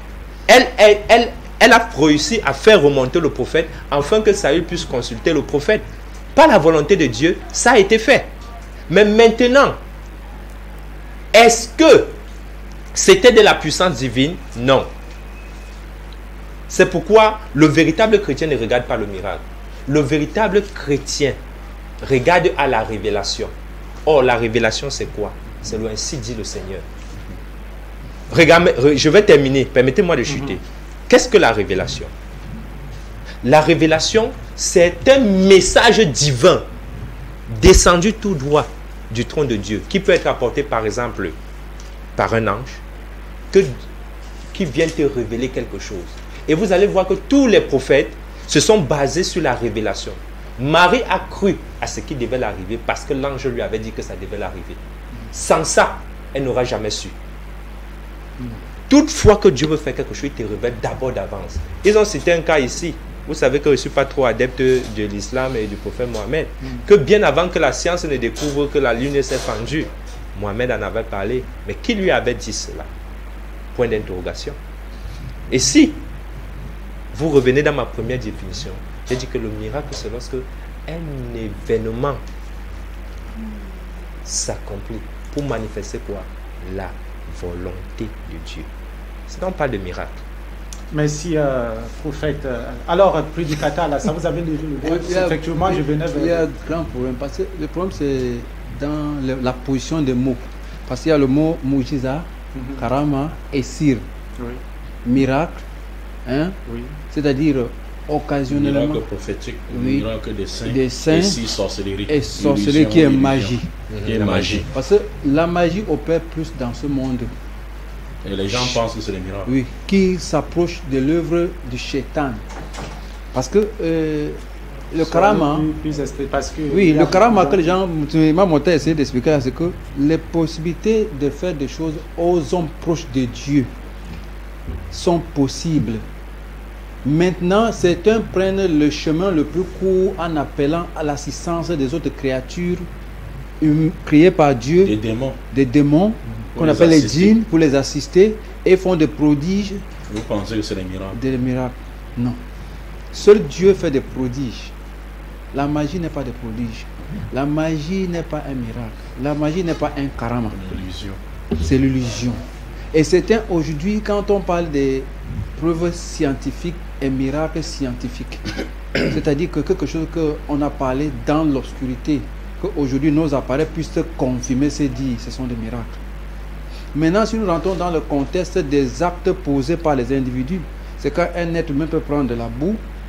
Elle a réussi à faire remonter le prophète afin que Saül puisse consulter le prophète. Par la volonté de Dieu, ça a été fait. Mais maintenant, est-ce que c'était de la puissance divine? Non. C'est pourquoi le véritable chrétien ne regarde pas le miracle. Le véritable chrétien regarde à la révélation. Or, la révélation, c'est quoi? C'est le ainsi dit le Seigneur. Regarde, je vais terminer. Permettez-moi de chuter. Qu'est-ce que la révélation? La révélation, c'est un message divin descendu tout droit du trône de Dieu, qui peut être apporté par exemple par un ange qui vient te révéler quelque chose. Et vous allez voir que tous les prophètes se sont basés sur la révélation. Marie a cru à ce qui devait l'arriver parce que l'ange lui avait dit que ça devait l'arriver. Sans ça, elle n'aura jamais su. Toutefois que Dieu veut faire quelque chose, il te révèle d'abord d'avance. Ils ont cité un cas ici. Vous savez que je ne suis pas trop adepte de l'islam et du prophète Mohammed. Que bien avant que la science ne découvre que la lune s'est fendue, Mohammed en avait parlé. Mais qui lui avait dit cela? Point d'interrogation. Et si vous revenez dans ma première définition, j'ai dit que le miracle, c'est lorsque un événement s'accomplit pour manifester quoi? La volonté de Dieu. C'est donc pas de miracle. Merci, prophète. Alors, prédicateur, là, ça vous avez lu le livre? Effectivement, je venais vers... Il y a un grand problème. Parce que le problème, c'est dans la position des mots. Parce qu'il y a le mot Mujiza, Karama et Sir. Oui. Miracle. Hein? Oui. C'est-à-dire occasionnellement. Miracle prophétique, oui, miracle des saints, et si sorcellerie. Et sorcellerie qui est magie. Qui est magie. Parce que la magie opère plus dans ce monde. Et les gens pensent que c'est des miracles. Oui, qui s'approche de l'œuvre du Shaitan. Parce que le karama, oui, le karama que les gens, Imam essayé d'expliquer, c'est que les possibilités de faire des choses aux hommes proches de Dieu sont possibles. Maintenant, certains prennent le chemin le plus court en appelant à l'assistance des autres créatures créées par Dieu, des démons qu'on appelle les djinns, pour les assister, et font des prodiges. Vous pensez que c'est des miracles? Des miracles. Non. Seul Dieu fait des prodiges. La magie n'est pas des prodiges. La magie n'est pas un miracle. La magie n'est pas un karama. C'est l'illusion. Et certains aujourd'hui, quand on parle des preuves scientifiques et miracles scientifiques, c'est-à-dire que quelque chose qu'on a parlé dans l'obscurité, qu'aujourd'hui nos appareils puissent confirmer ces dits, ce sont des miracles. Maintenant, si nous rentrons dans le contexte des actes posés par les individus, c'est quand un être humain peut prendre de la boue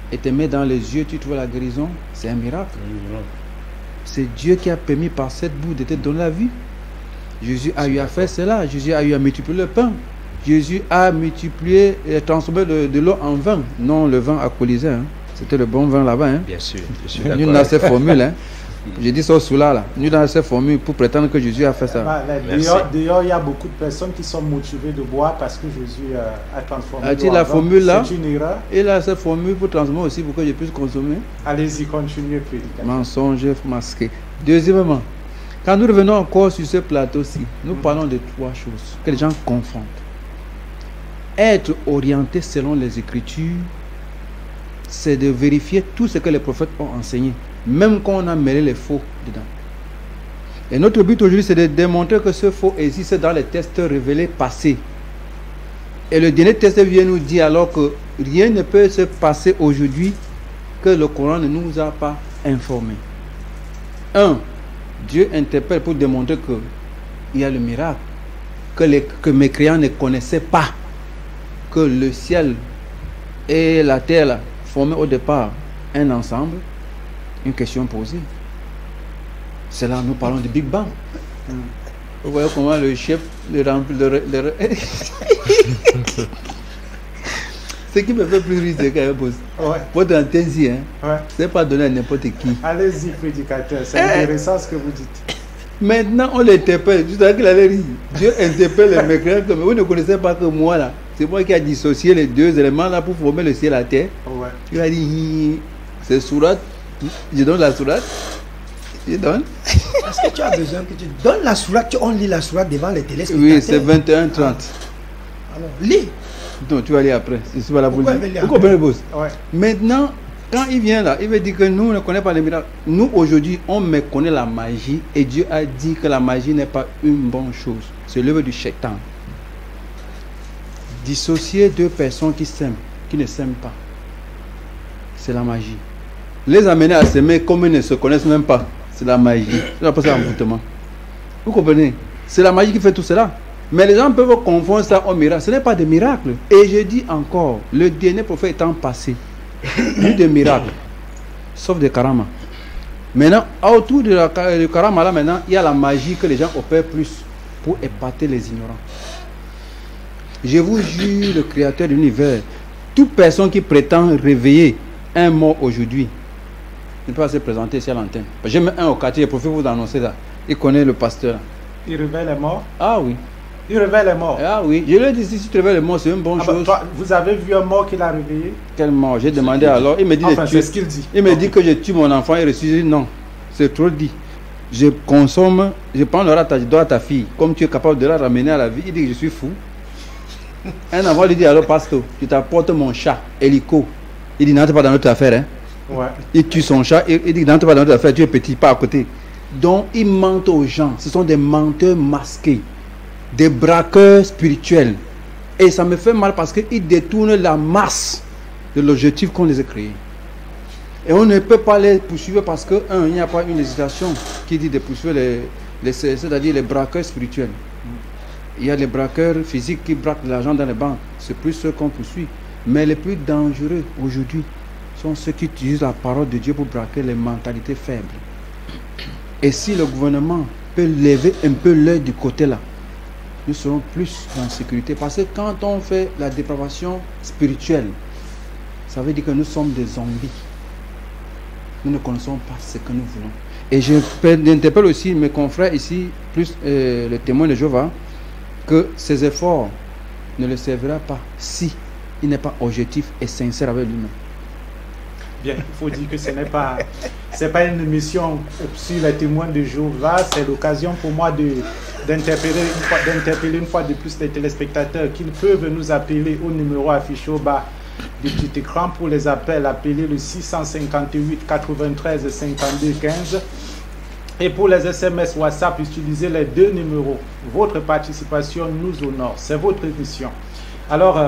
et te met dans les yeux, tu trouves la guérison, c'est un miracle. C'est Dieu qui a permis par cette boue de te donner la vie. Jésus a eu à faire cela. Jésus a eu à multiplier le pain. Jésus a multiplié et transformé de l'eau en vin. Non, le vin alcoolisé. Hein. C'était le bon vin là-bas. Hein. Bien sûr. Nul n'a ces formules. Hein. J'ai dit ça au soula là. Nul n'a ces formules pour prétendre que Jésus a fait ça. D'ailleurs, il y a beaucoup de personnes qui sont motivées de boire parce que Jésus a transformé. As-tu la formule là? C'est une erreur. Il a cette formule pour transformer aussi pour que je puisse consommer. Allez-y, continuez, prédicateur. Mensonge masqué. Deuxièmement, quand nous revenons encore sur ce plateau-ci, nous parlons de trois choses que les gens confondent. Être orienté selon les Écritures, c'est de vérifier tout ce que les prophètes ont enseigné, même quand on a mêlé les faux dedans. Et notre but aujourd'hui, c'est de démontrer que ce faux existe dans les textes révélés passés. Et le dernier texte vient nous dire alors que rien ne peut se passer aujourd'hui que le Coran ne nous a pas informés. 1. Dieu interpelle pour démontrer qu'il y a le miracle, que mes créants ne connaissaient pas, que le ciel et la terre là, formaient au départ un ensemble. Une question posée. C'est là nous parlons du Big Bang. Vous voyez comment le chef le remplit. Ce qui me fait plus rire, c'est quand même pose. Votre antenne, c'est pas donné à n'importe qui. Allez-y, prédicateur, c'est intéressant ce que vous dites. Maintenant, on l'interpelle. Juste qu'il allait rire. Dieu interpelle les mécréants comme vous ne connaissez pas que moi là. C'est moi qui ai dissocié les deux éléments là pour former le ciel et la terre. Il a dit, c'est sourate. Je donne la sourate. Je donne. Est-ce que tu as besoin que tu donnes la sourate, on lit la sourate devant les téléspectateurs? Oui, c'est 21-30. Alors, lis. Non, tu vas lire après. C'est pas la vous comprenez, boss? Maintenant, quand il vient là, il veut dire que nous ne connaissons pas les miracles. Nous, aujourd'hui, on méconnaît la magie et Dieu a dit que la magie n'est pas une bonne chose. C'est l'œuvre du shaitan. Dissocier deux personnes qui s'aiment, qui ne s'aiment pas, c'est la magie. Les amener à s'aimer comme ils ne se connaissent même pas, c'est la magie. C'est la passer envoûtement. Vous comprenez? C'est la magie qui fait tout cela. Mais les gens peuvent confondre ça au miracle. Ce n'est pas des miracles. Et je dis encore, le dernier prophète étant passé, plus de miracles, sauf des karama. Maintenant, autour de du karama là, maintenant, il y a la magie que les gens opèrent plus pour épater les ignorants. Je vous jure, le créateur de l'univers, toute personne qui prétend réveiller un mort aujourd'hui ne peut pas se présenter ici à l'antenne. J'ai mis un au quartier, je préfère vous annoncer ça. Il connaît le pasteur là. Il réveille les morts? Ah oui. Il réveille les morts? Ah oui. Je lui ai dit, si tu réveilles les morts, c'est une bonne chose. Toi, vous avez vu un mort qu'il a réveillé? Quel mort? J'ai demandé alors. Il me dit, enfin, c'est ce qu'il dit. Il me dit que je tue mon enfant et ressuscite. Non, c'est trop dit. Je consomme, je prends le rat, je dois à ta fille. Comme tu es capable de la ramener à la vie, il dit que je suis fou. Un enfant lui dit, alors pasteur, tu t'apportes mon chat, hélico. Il dit, n'entre pas dans notre affaire. Hein. Ouais. Il tue son chat, il dit, n'entre pas dans notre affaire, tu es petit, pas à côté. Donc, ils mentent aux gens. Ce sont des menteurs masqués, des braqueurs spirituels. Et ça me fait mal parce qu'ils détournent la masse de l'objectif qu'on les a créés. Et on ne peut pas les poursuivre parce que, il n'y a pas une législation qui dit de poursuivre c'est-à-dire les braqueurs spirituels. Il y a les braqueurs physiques qui braquent de l'argent dans les banques. C'est plus ceux qu'on poursuit. Mais les plus dangereux aujourd'hui sont ceux qui utilisent la parole de Dieu pour braquer les mentalités faibles. Et si le gouvernement peut lever un peu l'œil du côté là, nous serons plus en sécurité. Parce que quand on fait la dépravation spirituelle, ça veut dire que nous sommes des zombies. Nous ne connaissons pas ce que nous voulons. Et j'interpelle aussi mes confrères ici, plus les témoins de Jéhovah, que ces efforts ne le serviront pas si il n'est pas objectif et sincère avec lui-même. Bien, il faut dire que ce n'est pas, une émission sur les témoins de Jéhovah, c'est l'occasion pour moi d'interpeller une fois de plus les téléspectateurs qu'ils peuvent nous appeler au numéro affiché au bas du petit écran. Pour les appels, appelez le 658 93 52 15. Et pour les SMS WhatsApp, utilisez les deux numéros. Votre participation nous honore. C'est votre émission. Alors,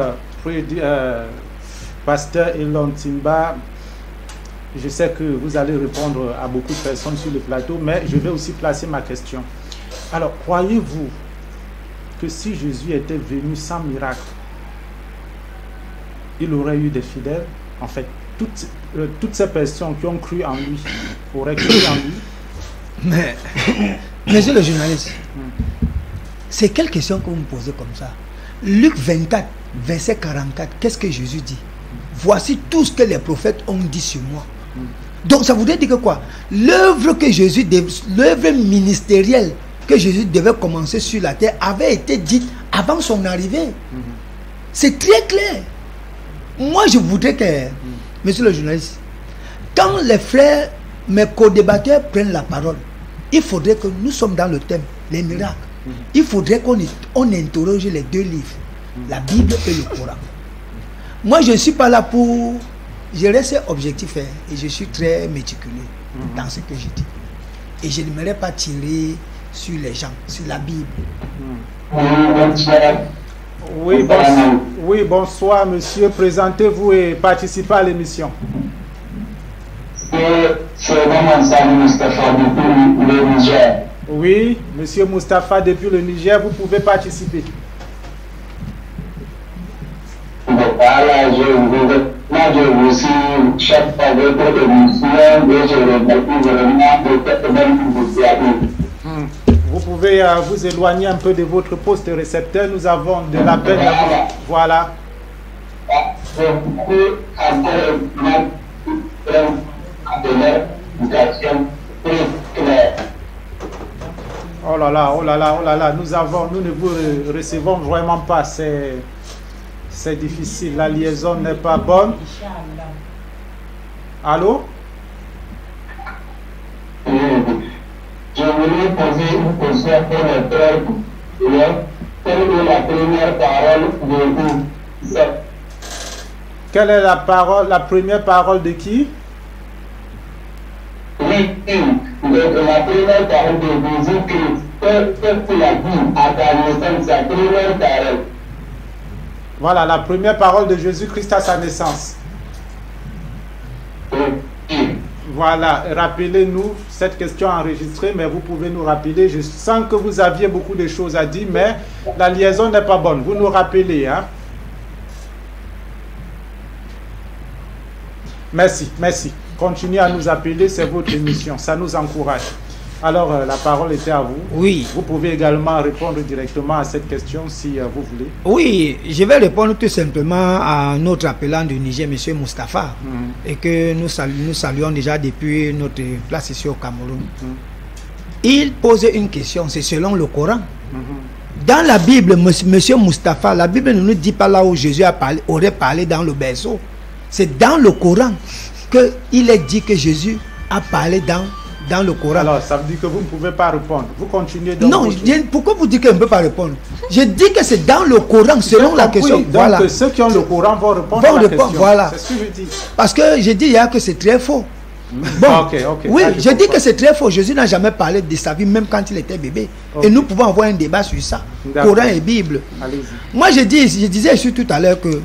Pasteur Elon Timba, je sais que vous allez répondre à beaucoup de personnes sur le plateau, mais je vais aussi placer ma question. Alors, croyez-vous que si Jésus était venu sans miracle, il aurait eu des fidèles? En fait, toutes ces personnes qui ont cru en lui, auraient cru en lui. Mais, monsieur le journaliste, c'est quelle question que vous me posez comme ça? Luc 24, verset 44, qu'est-ce que Jésus dit? Voici tout ce que les prophètes ont dit sur moi. Donc ça voudrait dire que quoi? L'œuvre ministérielle que Jésus devait commencer sur la terre avait été dite avant son arrivée. C'est très clair. Moi je voudrais que, monsieur le journaliste, quand les frères, mes co-débatteurs prennent la parole, il faudrait que nous sommes dans le thème, les miracles. Il faudrait qu'on interroge les deux livres, la Bible et le Coran. Moi je ne suis pas là pour... Je reste objectif et je suis très méticuleux dans ce que je dis. Et je n'aimerais pas tirer sur les gens, sur la Bible. Oui, bonsoir monsieur. Présentez-vous et participez à l'émission. Oui, monsieur Moustapha depuis le Niger, vous pouvez participer. Moi, je vous suis chaque fois votre émission et je remercie vraiment de cette belle initiative. Vous pouvez vous éloigner un peu de votre poste récepteur. Nous avons de la peine à vous. Voilà. Oh là là, oh là là, oh là là. Nous ne vous recevons vraiment pas. C'est difficile, la liaison n'est pas bonne. Allô? Je voulais poser une question pour le frère. Quelle est la première parole de vous? Quelle est la première parole de qui? Oui, la première parole de Jésus-Christ. Qu'est-ce qu'il a dit à sa naissance, sa première parole? Voilà, la première parole de Jésus-Christ à sa naissance. Voilà, rappelez-nous cette question enregistrée, mais vous pouvez nous rappeler. Je sens que vous aviez beaucoup de choses à dire, mais la liaison n'est pas bonne. Vous nous rappelez, hein? Merci, merci. Continuez à nous appeler, c'est votre émission. Ça nous encourage. Alors, la parole était à vous. Oui. Vous pouvez également répondre directement à cette question si vous voulez. Oui, je vais répondre tout simplement à notre appelant du Niger, M. Moustapha, et que nous saluons déjà depuis notre place ici au Cameroun. Il pose une question, c'est selon le Coran. Dans la Bible, M. Moustapha, la Bible ne nous dit pas là où Jésus aurait parlé dans le berceau. C'est dans le Coran qu'il est dit que Jésus a parlé dans le Coran. Alors, ça veut dire que vous ne pouvez pas répondre. Vous continuez dans non, pourquoi vous dites que je ne peux pas répondre? Je dis que c'est dans le Coran, selon la question. Donc, voilà. Ceux qui ont le Coran vont répondre à la question. Voilà. C'est ce que je dis. Parce que je dis hier que c'est très faux. Bon, oui, je dis que c'est très faux. Jésus n'a jamais parlé de sa vie, même quand il était bébé. Et nous pouvons avoir un débat sur ça. Coran et Bible. Moi, je disais ici tout à l'heure que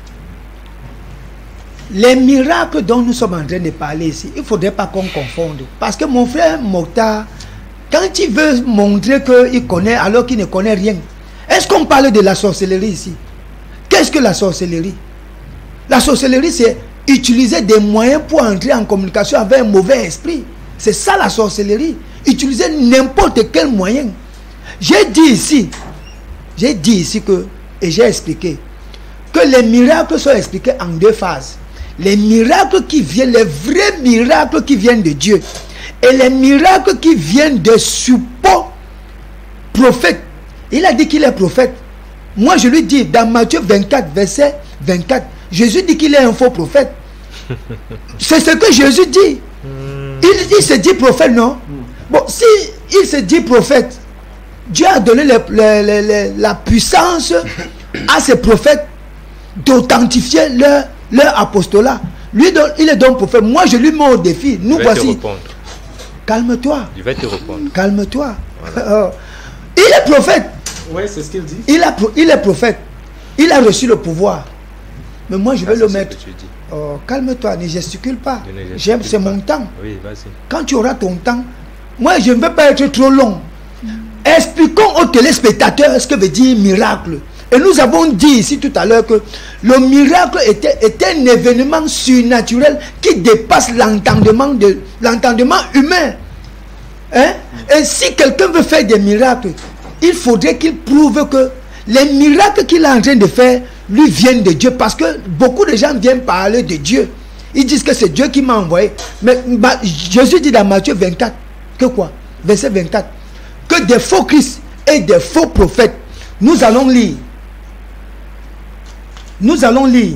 les miracles dont nous sommes en train de parler ici, il ne faudrait pas qu'on confonde. Parce que mon frère Mokhtar, quand il veut montrer qu'il connaît alors qu'il ne connaît rien, est-ce qu'on parle de la sorcellerie ici? Qu'est-ce que la sorcellerie? La sorcellerie, c'est utiliser des moyens pour entrer en communication avec un mauvais esprit. C'est ça la sorcellerie. Utiliser n'importe quel moyen. J'ai dit ici que, et j'ai expliqué, que les miracles sont expliqués en deux phases. Les miracles qui viennent, les vrais miracles qui viennent de Dieu, et les miracles qui viennent de support prophète. Il a dit qu'il est prophète. Moi je lui dis dans Matthieu 24 verset 24, Jésus dit qu'il est un faux prophète. C'est ce que Jésus dit. Il se dit prophète, non? Bon, si il se dit prophète, Dieu a donné la puissance à ses prophètes d'authentifier leur apostolat. Lui, il est donc prophète. Moi, je lui mets au défi. Nous voici. Calme-toi. Il va te répondre. Calme-toi. Voilà. Il est prophète. Oui, c'est ce qu'il dit. Il est prophète. Il a reçu le pouvoir. Mais moi, je vais le mettre. Oh, calme-toi, ne gesticule pas. J'aime, c'est mon temps. Oui, vas-y. Quand tu auras ton temps, moi, je ne veux pas être trop long. Expliquons aux téléspectateurs ce que veut dire miracle. Et nous avons dit ici tout à l'heure que le miracle était un événement surnaturel qui dépasse l'entendement humain. Hein? Et si quelqu'un veut faire des miracles, il faudrait qu'il prouve que les miracles qu'il est en train de faire lui viennent de Dieu. Parce que beaucoup de gens viennent parler de Dieu. Ils disent que c'est Dieu qui m'a envoyé. Mais Jésus dit dans Matthieu 24 que quoi? Verset 24. Que des faux Christ et des faux prophètes. Nous allons lire. Nous allons lire.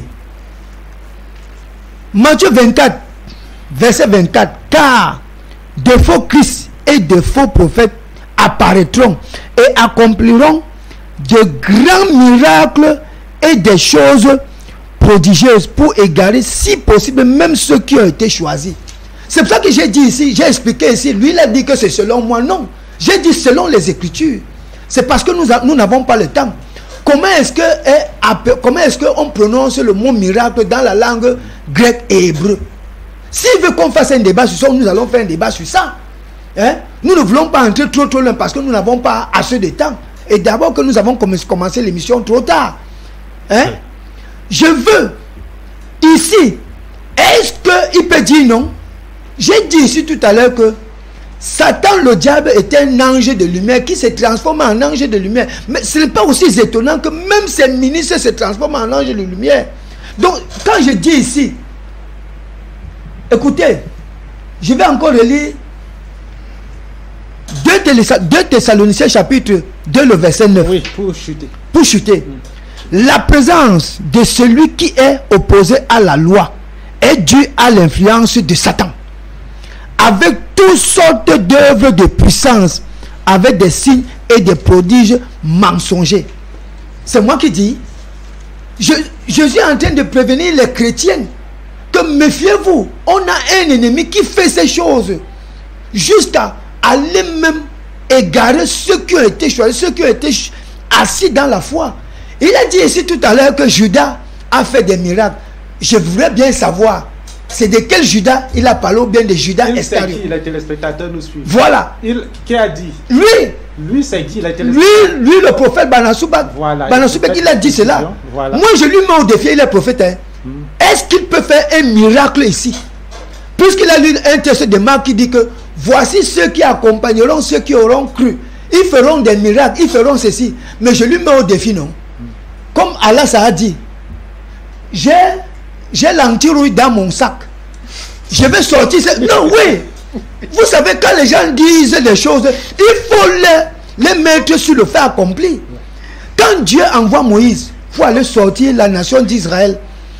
Matthieu 24, verset 24. Car de faux Christ et de faux prophètes apparaîtront et accompliront de grands miracles et des choses prodigieuses pour égarer, si possible, même ceux qui ont été choisis. C'est pour ça que j'ai dit ici, j'ai expliqué ici, lui il a dit que c'est selon moi. Non, j'ai dit selon les Écritures. C'est parce que nous n'avons pas le temps. Comment est-ce qu'on prononce le mot miracle dans la langue grecque et hébreu? S'il veut qu'on fasse un débat sur ça, nous allons faire un débat sur ça. Hein? Nous ne voulons pas entrer trop loin parce que nous n'avons pas assez de temps. Et d'abord que nous avons commencé l'émission trop tard. Hein? Je veux, ici, est-ce qu'il peut dire non? J'ai dit ici tout à l'heure que Satan, le diable, est un ange de lumière qui se transforme en ange de lumière. Mais ce n'est pas aussi étonnant que même ses ministres se transforment en ange de lumière. Donc, quand je dis ici, écoutez, je vais encore relire 2 Thessaloniciens chapitre 2, le verset 9. Oui, pour chuter. Pour chuter. La présence de celui qui est opposé à la loi est due à l'influence de Satan. Avec toutes sortes d'œuvres de puissance, avec des signes et des prodiges mensongers. C'est moi qui dis. Je suis en train de prévenir les chrétiens que méfiez-vous. On a un ennemi qui fait ces choses jusqu'à aller même égarer ceux qui ont été choisis, ceux qui ont été assis dans la foi. Il a dit ici tout à l'heure que Judas a fait des miracles. Je voudrais bien savoir, c'est de quel Judas il a parlé, ou bien de Judas Iscariot. Les téléspectateurs nous suivent. Voilà. Qui a dit? Lui, c'est qui? Lui, le prophète Banasouba. Voilà, Banasouba, il a dit cela. Voilà. Moi, je lui mets au défi, il est prophète. Hein. Est-ce qu'il peut faire un miracle ici? Puisqu'il a lu un texte de Marc qui dit que voici ceux qui accompagneront ceux qui auront cru. Ils feront des miracles, ils feront ceci. Mais je lui mets au défi, non? Comme Allah ça a dit, j'ai l'antirouille dans mon sac. Je vais sortir. Non, oui. Vous savez, quand les gens disent des choses, il faut les mettre sur le fait accompli. Quand Dieu envoie Moïse pour aller sortir la nation d'Israël,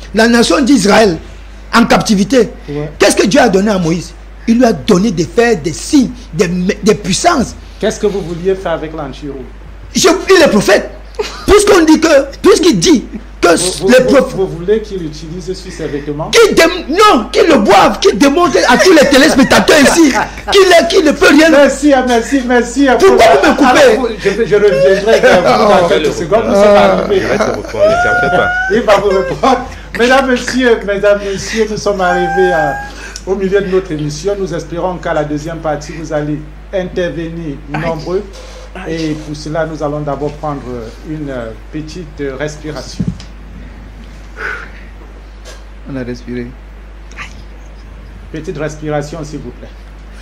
en captivité, qu'est-ce que Dieu a donné à Moïse? Il lui a donné de faire des signes, des puissances. Qu'est-ce que vous vouliez faire avec l'antirouille? Il est prophète. Puisqu'il dit que les prophètes. Vous voulez qu'il utilise sur ses vêtements? Non, qu'il le boive, qu'il démontre à tous les téléspectateurs ici qu'il ne peut rien. Merci. Pourquoi vous me coupez? Je reviendrai vers vous dans quelques secondes. Nous sommes arrivés. Il va vous répondre. Mesdames, Messieurs, nous sommes arrivés au milieu de notre émission. Nous espérons qu'à la deuxième partie, vous allez intervenir nombreux. Et pour cela, nous allons d'abord prendre une petite respiration. On a respiré. Petite respiration, s'il vous plaît.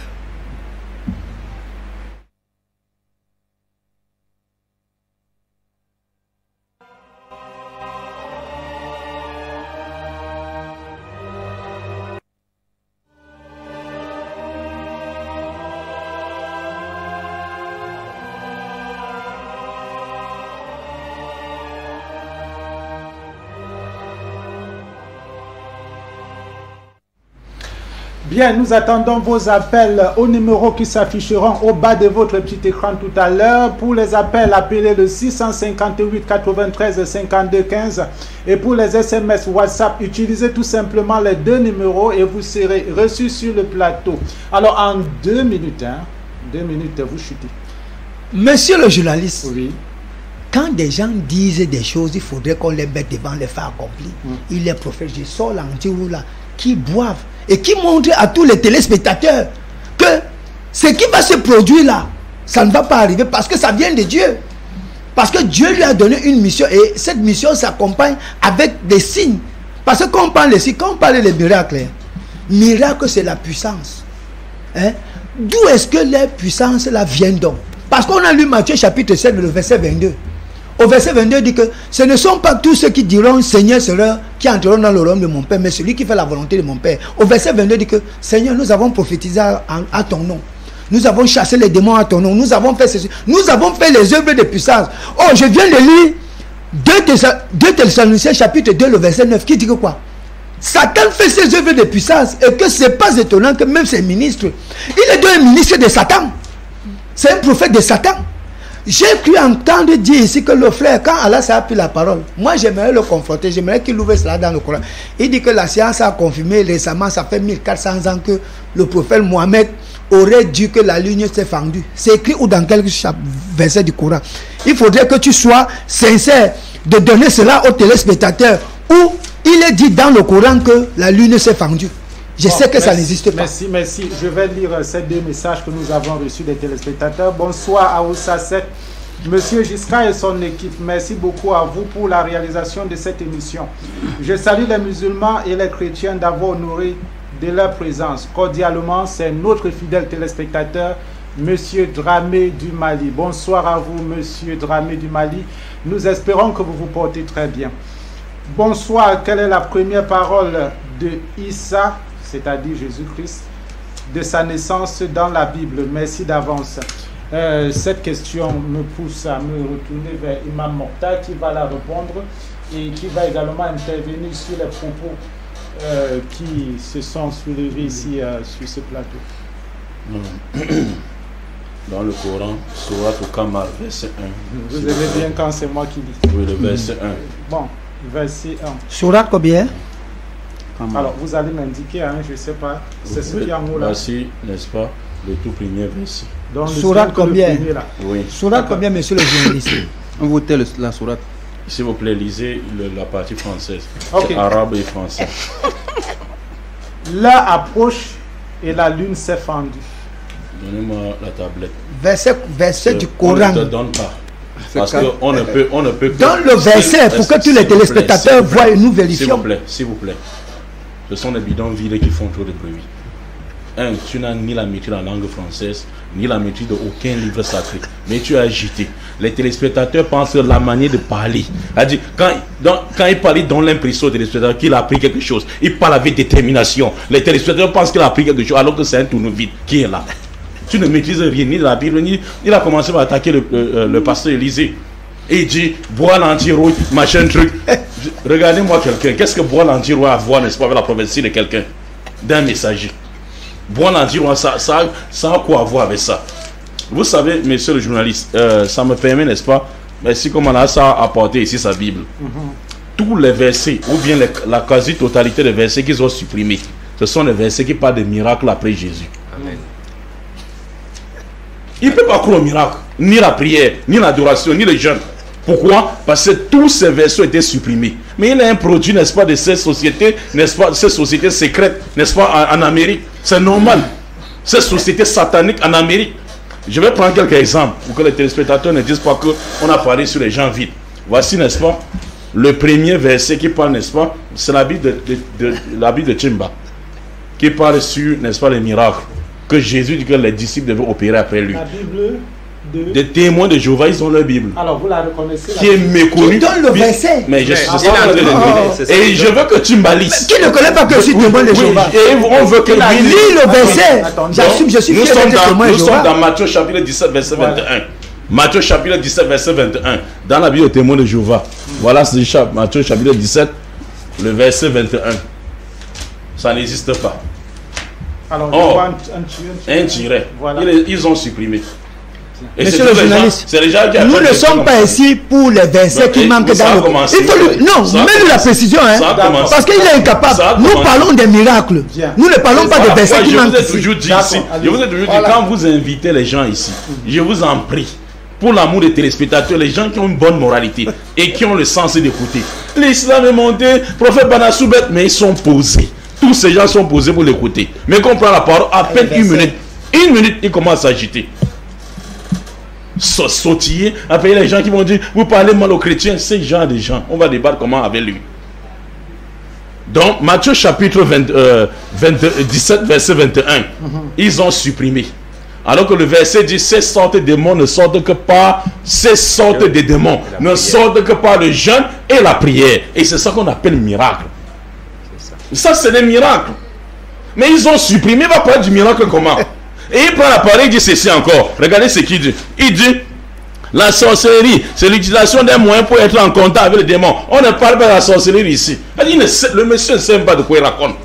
Bien, nous attendons vos appels aux numéros qui s'afficheront au bas de votre petit écran tout à l'heure. Pour les appels, appelez le 658 93 52 15. Et pour les SMS WhatsApp, utilisez tout simplement les 2 numéros et vous serez reçus sur le plateau. Alors, en 2 minutes, 2 minutes, vous chutez. Monsieur le journaliste, oui. Quand des gens disent des choses, il faudrait qu'on les mette devant les faits accomplis. Il est prophète, je sors l'anti-roue là, qui boivent et qui montre à tous les téléspectateurs que ce qui va se produire là, ça ne va pas arriver parce que ça vient de Dieu. Parce que Dieu lui a donné une mission et cette mission s'accompagne avec des signes. Parce que quand on parle des signes, quand on parle des miracles, miracle c'est la puissance. Hein? D'où est-ce que les puissances là viennent donc? Parce qu'on a lu Matthieu chapitre 7, le verset 22. Au verset 22, il dit que ce ne sont pas tous ceux qui diront Seigneur, Seigneur, qui entreront dans le royaume de mon Père, mais celui qui fait la volonté de mon Père. Au verset 22, il dit que Seigneur, nous avons prophétisé à ton nom. Nous avons chassé les démons à ton nom. Nous avons fait ceci. Nous avons fait les œuvres de puissance. Oh, je viens de lire 2 Thessaloniciens chapitre 2, le verset 9, qui dit que quoi? Satan fait ses œuvres de puissance et que ce n'est pas étonnant que même ses ministres, il est donc un ministre de Satan. C'est un prophète de Satan. J'ai cru entendre dire ici que le frère, quand Allah a pris la parole, moi j'aimerais le confronter, j'aimerais qu'il ouvre cela dans le Coran. Il dit que la science a confirmé récemment, ça fait 1400 ans que le prophète Mohammed aurait dit que la ligne s'est fendue. C'est écrit ou dans quel verset du Coran. Il faudrait que tu sois sincère de donner cela aux téléspectateurs où il est dit dans le Coran que la lune s'est fendue. Je sais que ça n'existe pas. Merci, merci. Je vais lire ces 2 messages que nous avons reçus des téléspectateurs. Bonsoir à Oussa 7. Monsieur Giscard et son équipe, merci beaucoup à vous pour la réalisation de cette émission. Je salue les musulmans et les chrétiens d'avoir honoré de leur présence. Cordialement, c'est notre fidèle téléspectateur, Monsieur Dramé du Mali. Bonsoir à vous, Monsieur Dramé du Mali. Nous espérons que vous vous portez très bien. Bonsoir, quelle est la première parole de Issa, c'est-à-dire Jésus-Christ, de sa naissance dans la Bible? Merci d'avance. Cette question me pousse à me retourner vers Imam Mokhtar qui va la répondre et qui va également intervenir sur les propos qui se sont soulevés ici sur ce plateau. Dans le Coran, Surat Al-Qamar, verset 1. Vous aimez bien quand c'est moi qui lis. Oui, le verset 1. Bon, verset 1. Surat combien? Alors, vous allez m'indiquer, hein, je ne sais pas. C'est ce qui est en haut là. Voici, n'est-ce pas, le tout premier verset. Donc, Surat combien? Oui. Surat combien, monsieur le journaliste? On votait la sourate. S'il vous plaît, lisez la partie française. Ok. C'est arabe et français. L'heure approche et la lune s'est fendue. Donnez-moi la tablette. Verset du On Coran. ne te donne pas. Parce qu'on ne peut que... Dans le verset, pour que tous les téléspectateurs voient et nous vérifions. S'il vous plaît. Ce sont les bidonvilles qui font trop de bruit. Tu n'as ni la maîtrise de la langue française, ni la maîtrise de aucun livre sacré. Mais tu es agité. Les téléspectateurs pensent que la manière de parler. Quand il parle, il donne l'impression aux téléspectateurs qu'il a appris quelque chose. Il parle avec détermination. Les téléspectateurs pensent qu'il a appris quelque chose alors que c'est un tournevis qui est là. Tu ne maîtrises rien, ni de la Bible, ni... Il a commencé par attaquer le pasteur Élysée. Et il dit, bois l'anti-rouille, machin truc. Regardez-moi quelqu'un. Qu'est-ce que bois l'anti-rouille a à voir, n'est-ce pas, avec la prophétie de quelqu'un? D'un messager. Bois l'anti-rouille, ça a quoi à voir avec ça? Vous savez, monsieur le journaliste, ça me permet, n'est-ce pas, merci comment là, ça a apporté ici sa Bible. Tous les versets, ou bien la quasi-totalité des versets qu'ils ont supprimés, ce sont les versets qui parlent des miracles après Jésus. Amen. Il ne peut pas croire au miracle, ni la prière, ni l'adoration, ni le jeûne. Pourquoi? Parce que tous ces versets ont été supprimés. Mais il est un produit, n'est-ce pas, de ces sociétés, n'est-ce pas, ces sociétés secrètes, n'est-ce pas, en Amérique. C'est normal. Ces sociétés sataniques en Amérique. Je vais prendre quelques exemples pour que les téléspectateurs ne disent pas qu'on a parlé sur les gens vides. Voici, n'est-ce pas, le premier verset qui parle, n'est-ce pas, c'est la Bible de Chimba, qui parle sur, n'est-ce pas, les miracles que Jésus dit que les disciples devaient opérer après lui. La Bible Des témoins de Jéhovah, ils ont leur Bible. Alors vous la reconnaissez? Qui est méconnue. Qui donne le verset? Mais je sais Ah, pas. Et je veux que tu m'alises. Qui ne connaît pas que je suis témoin de Jéhovah? Et on veut que lui Lis le verset. J'assume, je suis nous fier d'être témoin de nous sommes Jéhovah. dans Matthieu chapitre 17, verset 21. Matthieu chapitre 17, verset 21. Dans la Bible des témoins de Jéhovah. Voilà, c'est Matthieu chapitre 17, le verset 21. Ça n'existe pas. Alors, Oh, un tiret. Voilà. Ils ont supprimé. Et Monsieur le journaliste, nous ne sommes pas ici pour les versets qui manquent dans le... Non, mets-nous la précision, hein, parce qu'il est incapable. Nous parlons des miracles. Nous ne parlons pas des versets qui manquent ici. Je vous ai toujours dit ici, quand vous invitez les gens ici, je vous en prie, pour l'amour des téléspectateurs, les gens qui ont une bonne moralité et qui ont le sens d'écouter. L'islam est monté, prophète Banasoubet, mais ils sont posés. Tous ces gens sont posés pour l'écouter. Mais quand on prend la parole, à peine une minute, ils commencent à s'agiter. sautiller. Après, il y a les gens qui vont dire, vous parlez mal aux chrétiens. Ces gens de gens, on va débattre comment avec lui. Donc, Matthieu chapitre 17, verset 21, ils ont supprimé. Alors que le verset dit, ces sortes de démons ne sortent que par, ces sortes de démons ne sortent que par le jeûne et la prière. Et c'est ça qu'on appelle miracle. Ça, c'est des miracles. Mais ils ont supprimé, il va parler du miracle comment? Et il prend la parole, il dit ceci encore. Regardez ce qu'il dit. Il dit, la sorcellerie, c'est l'utilisation d'un moyen pour être en contact avec les démons. On ne parle pas de la sorcellerie ici. Le monsieur ne sait même pas de quoi il raconte.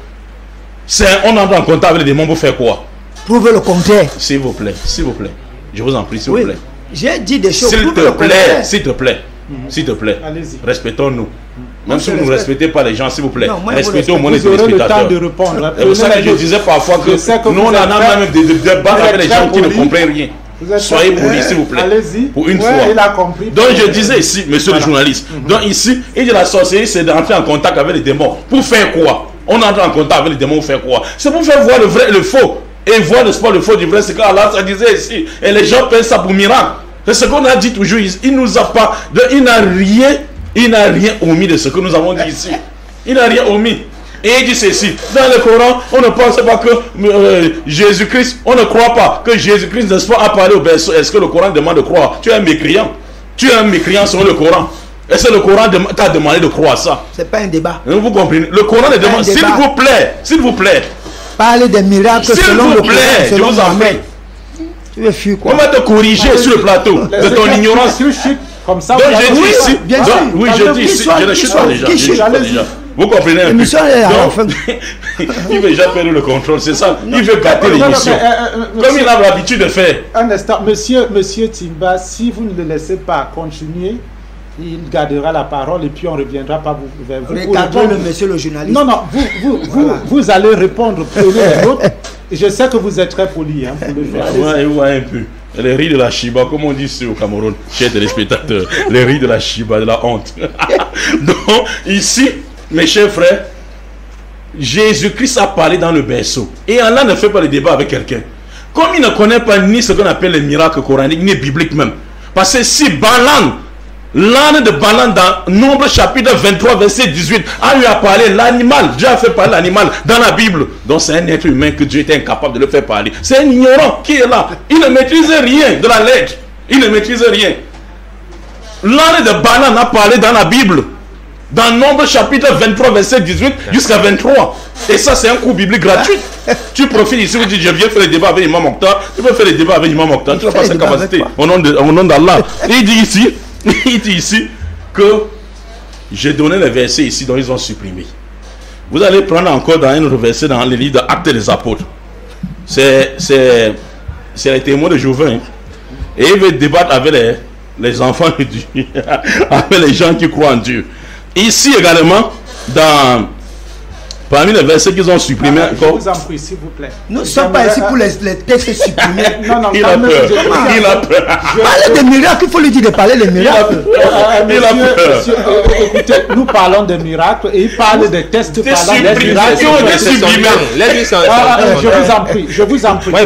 On entre en contact avec les démons pour faire quoi? Prouver le contraire. S'il vous plaît, s'il vous plaît. Je vous en prie, s'il vous plaît. J'ai dit des choses. S'il te plaît, s'il te plaît. S'il te plaît. Respectons-nous. Même si vous ne respectez pas les gens, s'il vous plaît. Respectez au moins les téléspectateurs. C'est pour ça que je disais parfois que nous, on a même des débats avec les gens qui ne comprennent rien. Soyez polis, s'il vous plaît. Pour une fois. Donc je disais ici, monsieur le journaliste, donc ici, il dit la sorcellerie, c'est d'entrer en contact avec les démons. Pour faire quoi? On entre en contact avec les démons pour faire quoi? C'est pour faire voir le vrai et le faux. Et voir le sport, le faux du vrai, c'est qu'Allah ça disait ici. Et les gens pensent ça pour miracle. C'est ce qu'on a dit toujours ici. Il nous a pas, il n'a rien omis de ce que nous avons dit ici. Il n'a rien omis. Et il dit ceci. Dans le Coran, on ne pense pas que Jésus-Christ, on ne croit pas que Jésus-Christ, n'est-ce pas, a parlé au berceau. Est-ce que le Coran demande de croire? Tu es un mécréant. Tu es un mécréant sur le Coran. Est-ce que le Coran t'a demandé de croire ça? C'est pas un débat. Vous comprenez? Le Coran demande, s'il vous plaît. Parler des miracles selon le Coran. Je vous en prie. Tu veux fuir quoi? On va te corriger sur le plateau de ton ignorance. Comme ça, donc je dis ici, bien sûr. Oui, je dis ici, je ne chute pas déjà. Vous comprenez un peu? Il veut déjà faire le contrôle, c'est ça. Il veut gâter l'émission. Comme il a l'habitude de faire. Un instant, monsieur Timba, si vous ne le laissez pas continuer, il gardera la parole et puis on reviendra pas vers vous. Regardez le monsieur le journaliste. Non, vous allez répondre pour l'autre. Je sais que vous êtes très poli pour le faire. Ouais, un peu. Les riz de la Shiba, comme on dit ici au Cameroun, chers téléspectateurs, les riz de la Shiba, de la honte. Donc, ici, mes chers frères, Jésus-Christ a parlé dans le berceau. Et Allah ne fait pas le débat avec quelqu'un. Comme il ne connaît pas ni ce qu'on appelle les miracles coraniques, ni bibliques même. Parce que si Balaam, l'âne de Balaam dans Nombre chapitre 23 verset 18 a eu à parler l'animal, Dieu a fait parler l'animal dans la Bible. Donc c'est un être humain que Dieu était incapable de le faire parler. C'est un ignorant qui est là. Il ne maîtrise rien de la lettre. Il ne maîtrise rien. L'âne de Balaam a parlé dans la Bible. Dans Nombre chapitre 23 verset 18 jusqu'à 23. Et ça c'est un cours biblique gratuit. Tu profites ici, vous dites je viens faire le débat avec Imam Mokhtar. Tu peux faire le débat avec Imam Mokhtar. Tu n'as pas cette capacité au nom d'Allah. Il dit ici que j'ai donné les versets ici dont ils ont supprimé. Vous allez prendre encore dans un autre verset dans le livre d'Actes des Apôtres. C'est les témoins de Jéhovah. Et il veut débattre avec les enfants de Dieu, avec les gens qui croient en Dieu. Ici également, parmi les versets qu'ils ont supprimés encore. Je vous en prie, s'il vous plaît. Nous ne sommes pas ici pour les textes supprimés. Non, il a peur. Il a peur. Parler des miracles, il faut lui dire de parler des miracles. Il a peur. Écoutez, nous parlons des miracles et il parle des tests parlant des miracles. Je vous en prie.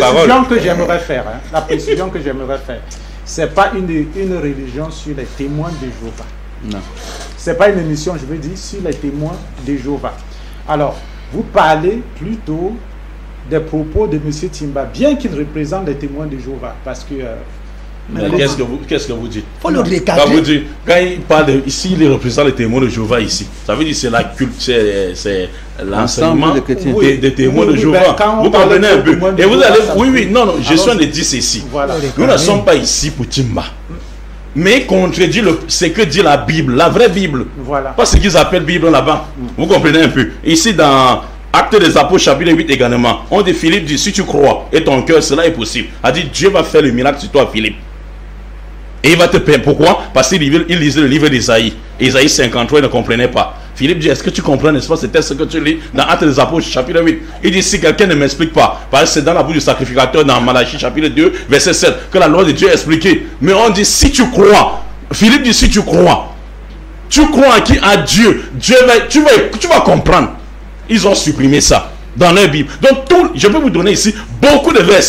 La précision que j'aimerais faire, c'est pas une religion sur les témoins de Jéhovah. Non. C'est pas une émission, je veux dire, sur les témoins de Jéhovah. Alors, vous parlez plutôt des propos de M. Timba, bien qu'il représente les témoins de Jéhovah, parce que... Qu'est-ce que vous dites? Faut le recadrer. Quand il parle ici, il représente les témoins de Jéhovah ici. Ça veut dire c'est la culte, c'est l'enseignement des témoins de Jéhovah. Vous comprenez un peu. Et vous allez... Non, je suis en train de dire ceci. Voilà. Nous ne sommes pas ici pour Timba. Mais contredit ce que dit la Bible, la vraie Bible. Voilà. Pas ce qu'ils appellent Bible là-bas. Vous comprenez un peu. Ici dans Actes des Apôtres chapitre 8 également, on dit Philippe dit si tu crois et ton cœur cela est possible. A dit Dieu va faire le miracle sur toi Philippe. Et il va te payer. Pourquoi? Parce qu'il lisait le livre d'Isaïe. Isaïe 53, il ne comprenait pas. Philippe dit, est-ce que tu comprends, n'est-ce pas, c'était ce que tu lis dans Actes des Apôtres, chapitre 8. Il dit, si quelqu'un ne m'explique pas, parce que c'est dans la bouche du sacrificateur, dans Malachie, chapitre 2, verset 7, que la loi de Dieu est expliquée. Mais on dit, si tu crois, Philippe dit, si tu crois en qui? À Dieu. Tu vas comprendre. Ils ont supprimé ça dans leur Bible. Donc, je peux vous donner ici beaucoup de versets.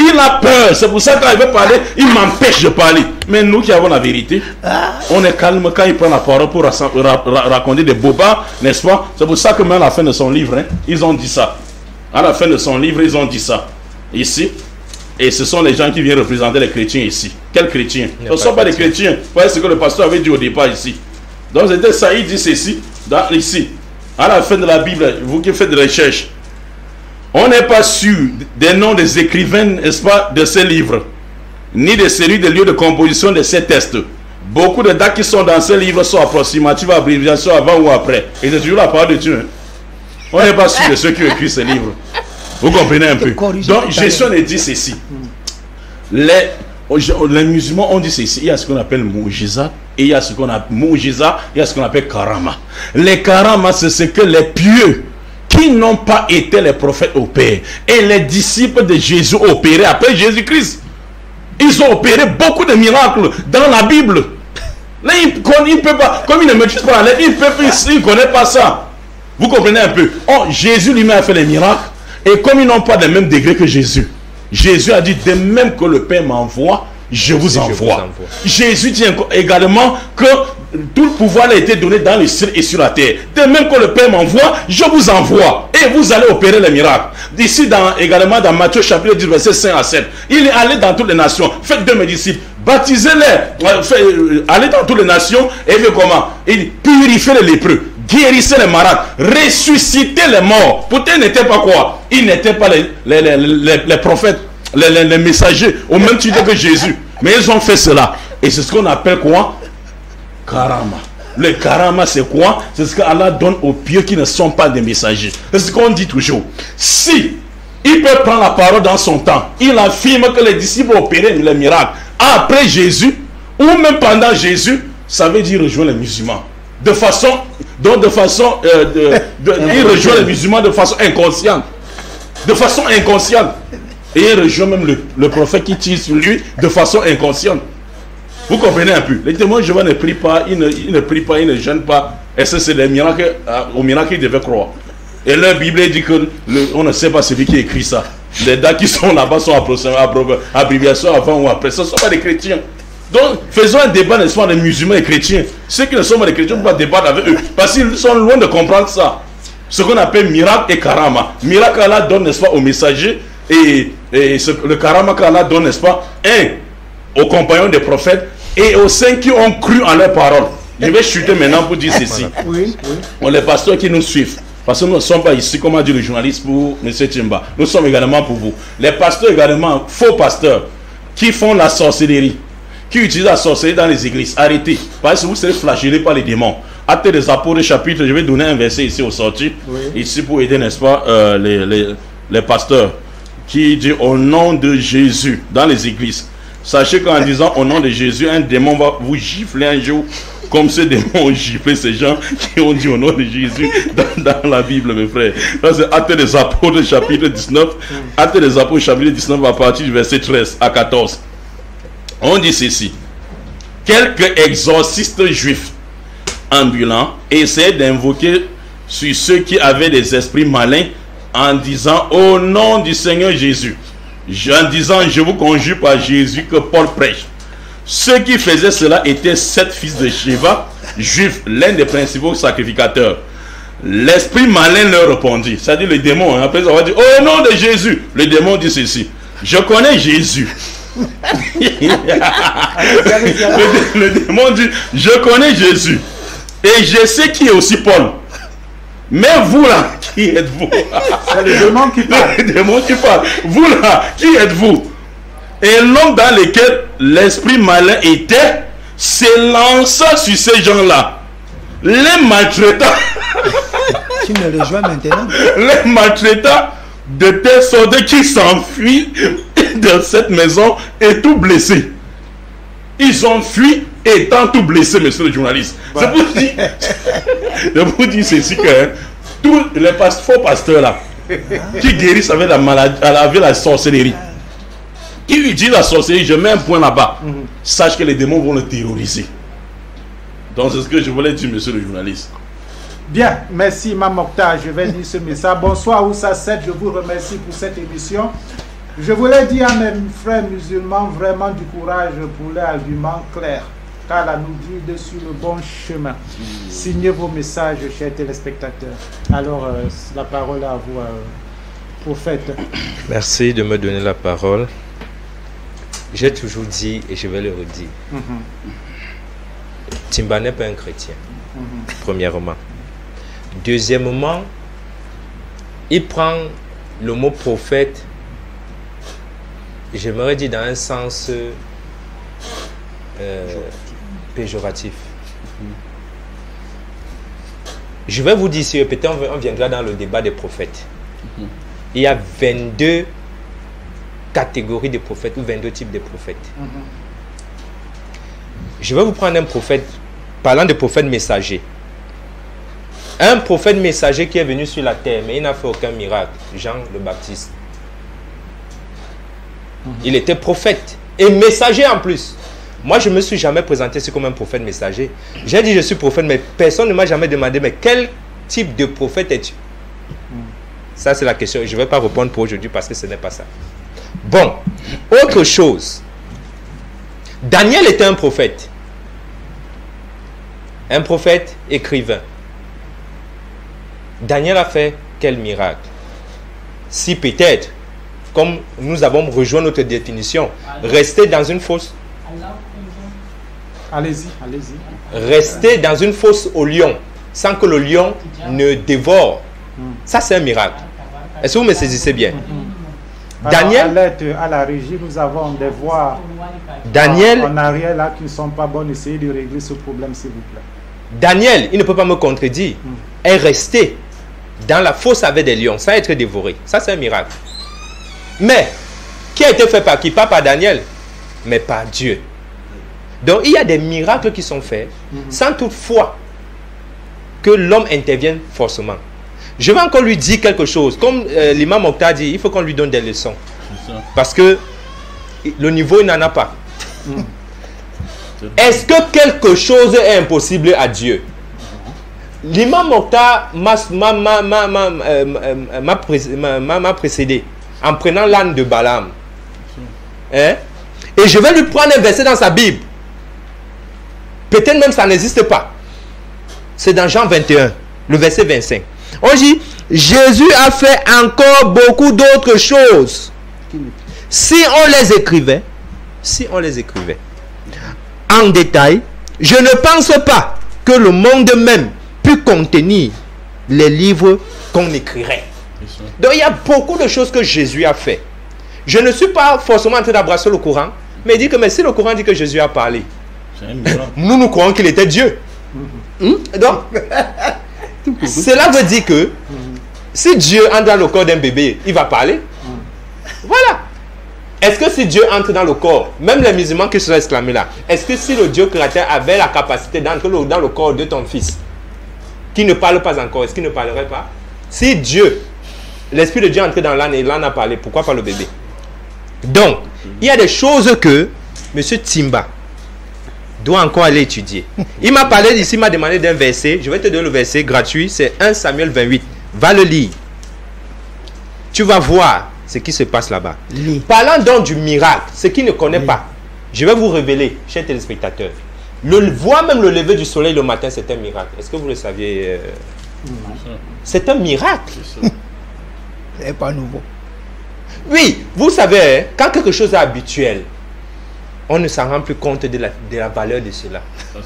Il a peur. C'est pour ça que quand il veut parler, il m'empêche de parler. Mais nous qui avons la vérité, on est calme quand il prend la parole pour raconter des bobards, n'est-ce pas? C'est pour ça que même à la fin de son livre, hein, ils ont dit ça. À la fin de son livre, ils ont dit ça. Ici. Et ce sont les gens qui viennent représenter les chrétiens ici. Quels chrétiens? Ce ne sont pas des chrétiens. Vous voyez ce que le pasteur avait dit au départ ici. Donc c'était ça, il dit ceci, ici. À la fin de la Bible, vous qui faites des recherches, on n'est pas sûr des noms des écrivains, n'est-ce pas, de ces livres, ni de celui des lieux de composition de ces textes. Beaucoup de dates qui sont dans ces livres sont approximatives à abréviation avant ou après. Et c'est toujours la parole de Dieu. Hein. On n'est pas sûr de ceux qui ont écrit ces livres. Vous comprenez un peu? Donc, Jésus a dit ceci. Les musulmans ont dit ceci. Il y a ce qu'on appelle Moujiza et il y a ce qu'on appelle Moujiza, il y a ce qu'on appelle Karama. Les Karama, c'est ce que les pieux qui n'ont pas été les prophètes opèrent. Et les disciples de Jésus opéraient après Jésus-Christ. Ils ont opéré beaucoup de miracles dans la Bible. Là, il ne peut pas, comme il ne maîtrise pas la lettre, il ne connaît pas ça. Vous comprenez un peu? Oh, Jésus lui-même a fait les miracles. Et comme ils n'ont pas le même degré que Jésus, Jésus a dit, de même que le Père m'envoie, je vous envoie. Jésus dit également que tout le pouvoir a été donné dans le ciel et sur la terre. De même que le Père m'envoie, je vous envoie. Et vous allez opérer les miracles. D'ici également dans Matthieu chapitre 10, verset 5 à 7. Il est allé dans toutes les nations. Faites de mes disciples. Baptisez-les. Allez dans toutes les nations. Et puis comment? Il purifiez les lépreux. Guérissez les malades, ressuscitez les morts. Pourtant, ils n'étaient pas quoi? Ils n'étaient pas les prophètes, les messagers, au même titre que Jésus. Mais ils ont fait cela. Et c'est ce qu'on appelle quoi? Karama. Le karama, c'est quoi? C'est ce qu'Allah donne aux pieux qui ne sont pas des messagers. C'est ce qu'on dit toujours. Si il peut prendre la parole dans son temps, il affirme que les disciples opéraient les miracles après Jésus, ou même pendant Jésus, ça veut dire rejoindre les musulmans. Il rejoint les musulmans de façon inconsciente. De façon inconsciente. Et il rejoint même le prophète qui tire sur lui de façon inconsciente. Vous comprenez un peu? Les témoins de Jéhovah ne prient pas, ils ne prient pas, ils ne jeûnent pas. Et ça, c'est des miracles, aux miracles qu'ils devaient croire. Et leur Bible dit que on ne sait pas celui qui écrit ça. Les dates qui sont là-bas sont abréviations avant ou après. Ce ne sont pas des chrétiens. Donc, faisons un débat, n'est-ce pas, des musulmans et chrétiens. Ceux qui ne sont pas des chrétiens, on ne peut pas débattre avec eux. Parce qu'ils sont loin de comprendre ça. Ce qu'on appelle miracle et karama. Miracle qu'Allah donne, n'est-ce pas, aux messagers. Et le karama qu'Allah donne, n'est-ce pas, aux compagnons des prophètes et aux saints qui ont cru en leurs paroles. Je vais chuter maintenant pour dire ceci. Oui. Les pasteurs qui nous suivent. Parce que nous ne sommes pas ici, comme a dit le journaliste pour M. Tchimba. Nous sommes également pour vous. Les pasteurs également, faux pasteurs, qui font la sorcellerie, qui utilisent la sorcellerie dans les églises. Arrêtez. Parce que vous serez flagellés par les démons. Actes des Apôtres, chapitre, je vais donner un verset ici au sorti. Oui. Ici pour aider, n'est-ce pas, les pasteurs. Qui dit au nom de Jésus dans les églises. Sachez qu'en disant au nom de Jésus, un démon va vous gifler un jour. Comme ces démons ont giflé ces gens qui ont dit au nom de Jésus dans la Bible, mes frères. C'est Actes des Apôtres, chapitre 19. Actes des Apôtres, chapitre 19, à partir du verset 13 à 14. On dit ceci. Quelques exorcistes juifs ambulants essayaient d'invoquer sur ceux qui avaient des esprits malins en disant au nom du Seigneur Jésus. En disant, je vous conjure par Jésus que Paul prêche. Ceux qui faisaient cela étaient 7 fils de Sheva, juifs, l'un des principaux sacrificateurs. L'esprit malin leur répondit. C'est-à-dire le démon, hein, après ça va dire, au nom de Jésus. Le démon dit ceci. Je connais Jésus. le démon dit, je connais Jésus. Et je sais qui est aussi Paul. Mais vous là, qui êtes-vous? C'est le démon qui parle. Le démon qui parle. Vous là, qui êtes-vous? Et l'homme dans lequel l'esprit malin était s'élança sur ces gens-là. Les maltraita. Tu me rejoins maintenant. Les maltraita de telle sorte qu'ils s'enfuient de cette maison et tout blessés. Ils ont fui étant tout blessés, monsieur le journaliste. C'est pour dire ceci que tous les faux pasteurs là, qui guérissent avec la maladie, avec la sorcellerie, qui utilisent la sorcellerie, je mets un point là-bas. Sache que les démons vont le terroriser. Donc c'est ce que je voulais dire, monsieur le journaliste. Bien, merci Imam Mokhtar, je vais dire ce message. Bonsoir Oussa 7, je vous remercie pour cette émission. Je voulais dire à mes frères musulmans vraiment du courage pour leurs arguments clairs, car la nous guide sur le bon chemin. Signez vos messages, chers téléspectateurs. Alors, la parole à vous, prophète. Merci de me donner la parole. J'ai toujours dit, et je vais le redire, Timba n'est pas un chrétien, premièrement. Deuxièmement, il prend le mot prophète, j'aimerais dire dans un sens péjoratif. Je vais vous dire, si peut-être on viendra dans le débat des prophètes. Il y a 22 catégories de prophètes ou 22 types de prophètes. Je vais vous prendre un prophète, parlant de prophète messager. Un prophète messager qui est venu sur la terre, mais il n'a fait aucun miracle. Jean le Baptiste. Il était prophète et messager en plus. Moi, je ne me suis jamais présenté comme un prophète messager. J'ai dit je suis prophète, mais personne ne m'a jamais demandé, mais quel type de prophète es-tu? Ça, c'est la question. Je ne vais pas répondre pour aujourd'hui parce que ce n'est pas ça. Bon, autre chose. Daniel était un prophète. Un prophète écrivain. Daniel a fait quel miracle? Si peut-être, comme nous avons rejoint notre définition, rester dans une fosse. Allez-y, allez-y. Rester dans une fosse au lion, sans que le lion ne dévore. Ça, c'est un miracle. Est-ce que vous me saisissez bien? Daniel, alors, à la régie, nous avons des voix Daniel, en arrière là qui ne sont pas bonnes. Essayez de régler ce problème, s'il vous plaît. Daniel, il ne peut pas me contredire, est resté dans la fosse avec des lions, sans être dévoré. Ça, c'est un miracle. Mais, qui a été fait par qui? Pas par Daniel, mais par Dieu. Donc, il y a des miracles qui sont faits, sans toutefois que l'homme intervienne forcément. Je vais encore lui dire quelque chose. Comme l'imam Mokhtar dit, il faut qu'on lui donne des leçons. Parce que le niveau, il n'en a pas. Est-ce que quelque chose est impossible à Dieu? L'imam Mokhtar m'a précédé en prenant l'âne de Balaam. Hein? Et je vais lui prendre un verset dans sa Bible. Peut-être même ça n'existe pas. C'est dans Jean 21, le verset 25. On dit, Jésus a fait encore beaucoup d'autres choses. Si on les écrivait, en détail, je ne pense pas que le monde même pût contenir les livres qu'on écrirait. Donc il y a beaucoup de choses que Jésus a fait. Je ne suis pas forcément en train d'embrasser le Coran, mais il dit que mais si le Coran dit que Jésus a parlé, nous croyons qu'il était Dieu. Donc, cela veut dire que si Dieu entre dans le corps d'un bébé, il va parler. Voilà. Est-ce que si Dieu entre dans le corps, même les musulmans qui sont exclamés là, est-ce que si le Dieu créateur avait la capacité d'entrer dans le corps de ton fils, qui ne parle pas encore, est-ce qu'il ne parlerait pas? Si Dieu, l'Esprit de Dieu est entré dans l'âne et l'âne a parlé, pourquoi pas le bébé? Donc, il y a des choses que M. Timba doit encore aller étudier. Il m'a parlé ici, il m'a demandé d'un verset. Je vais te donner le verset gratuit. C'est 1 Samuel 28. Va le lire. Tu vas voir ce qui se passe là-bas. Parlant donc du miracle, ce qu'il ne connaît pas, je vais vous révéler, chers téléspectateurs. Voir même le lever du soleil le matin, c'est un miracle. Est-ce que vous le saviez? C'est un miracle. C'est pas nouveau. Oui, vous savez, hein, quand quelque chose est habituel, on ne s'en rend plus compte de la valeur de cela.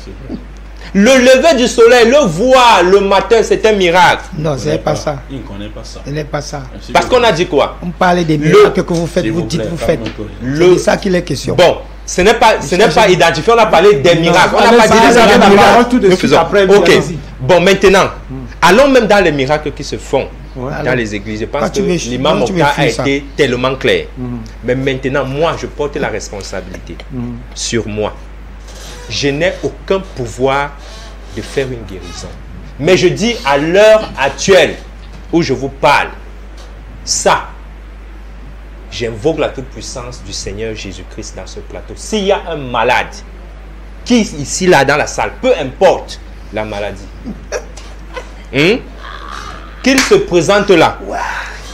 Le lever du soleil, le voir le matin, c'est un miracle. Non, ce n'est pas ça. Il ne connaît pas ça. Ce n'est pas ça. Parce qu'on a dit quoi? On parlait des miracles que vous faites, vous dites, vous faites. C'est ça qu'il est question. Bon, ce n'est pas identifié, on a parlé des miracles. On n'a pas dit des miracles. Nous faisons. Ok. Bon, maintenant, allons même dans les miracles qui se font dans les églises. Je pense que l'imam Mokhtar a été tellement clair. Mais maintenant, moi, je porte la responsabilité sur moi. Je n'ai aucun pouvoir de faire une guérison. Mais je dis à l'heure actuelle où je vous parle, ça, j'invoque la toute-puissance du Seigneur Jésus-Christ dans ce plateau. S'il y a un malade qui est ici, là, dans la salle, peu importe la maladie, qu'il se présente là.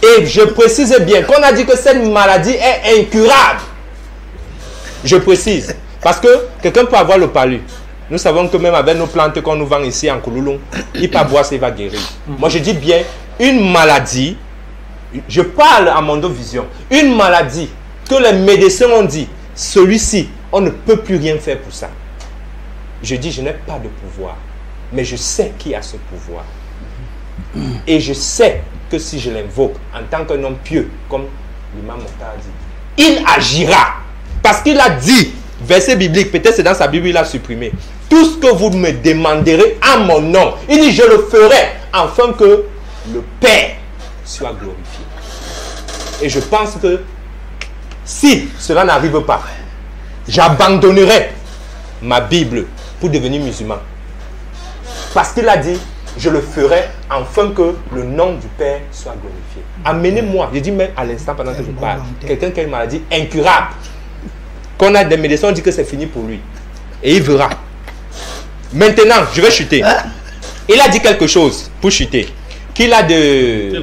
Et je précise bien qu'on a dit que cette maladie est incurable. Je précise. Parce que quelqu'un peut avoir le palu. Nous savons que même avec nos plantes qu'on nous vend ici en Kouloulou, il peut boire, il va guérir. Moi, je dis bien, une maladie, je parle à mon vision, une maladie que les médecins ont dit, celui-ci, on ne peut plus rien faire pour ça. Je dis, je n'ai pas de pouvoir, mais je sais qui a ce pouvoir. Et je sais que si je l'invoque en tant qu'un homme pieux, comme l'imam Mokhtar dit, il agira. Parce qu'il a dit, verset biblique, peut-être c'est dans sa Bible, il a supprimé. Tout ce que vous me demanderez en mon nom, il dit, je le ferai, afin que le Père soit glorifié. Et je pense que si cela n'arrive pas, j'abandonnerai ma Bible pour devenir musulman. Parce qu'il a dit, je le ferai afin que le nom du Père soit glorifié. Amenez-moi, je dis même à l'instant pendant que je parle, quelqu'un qui a une maladie incurable, qu'on a des médecins, on dit que c'est fini pour lui. Et il verra. Maintenant, je vais chuter. Il a dit quelque chose pour chuter. Qu'il a de...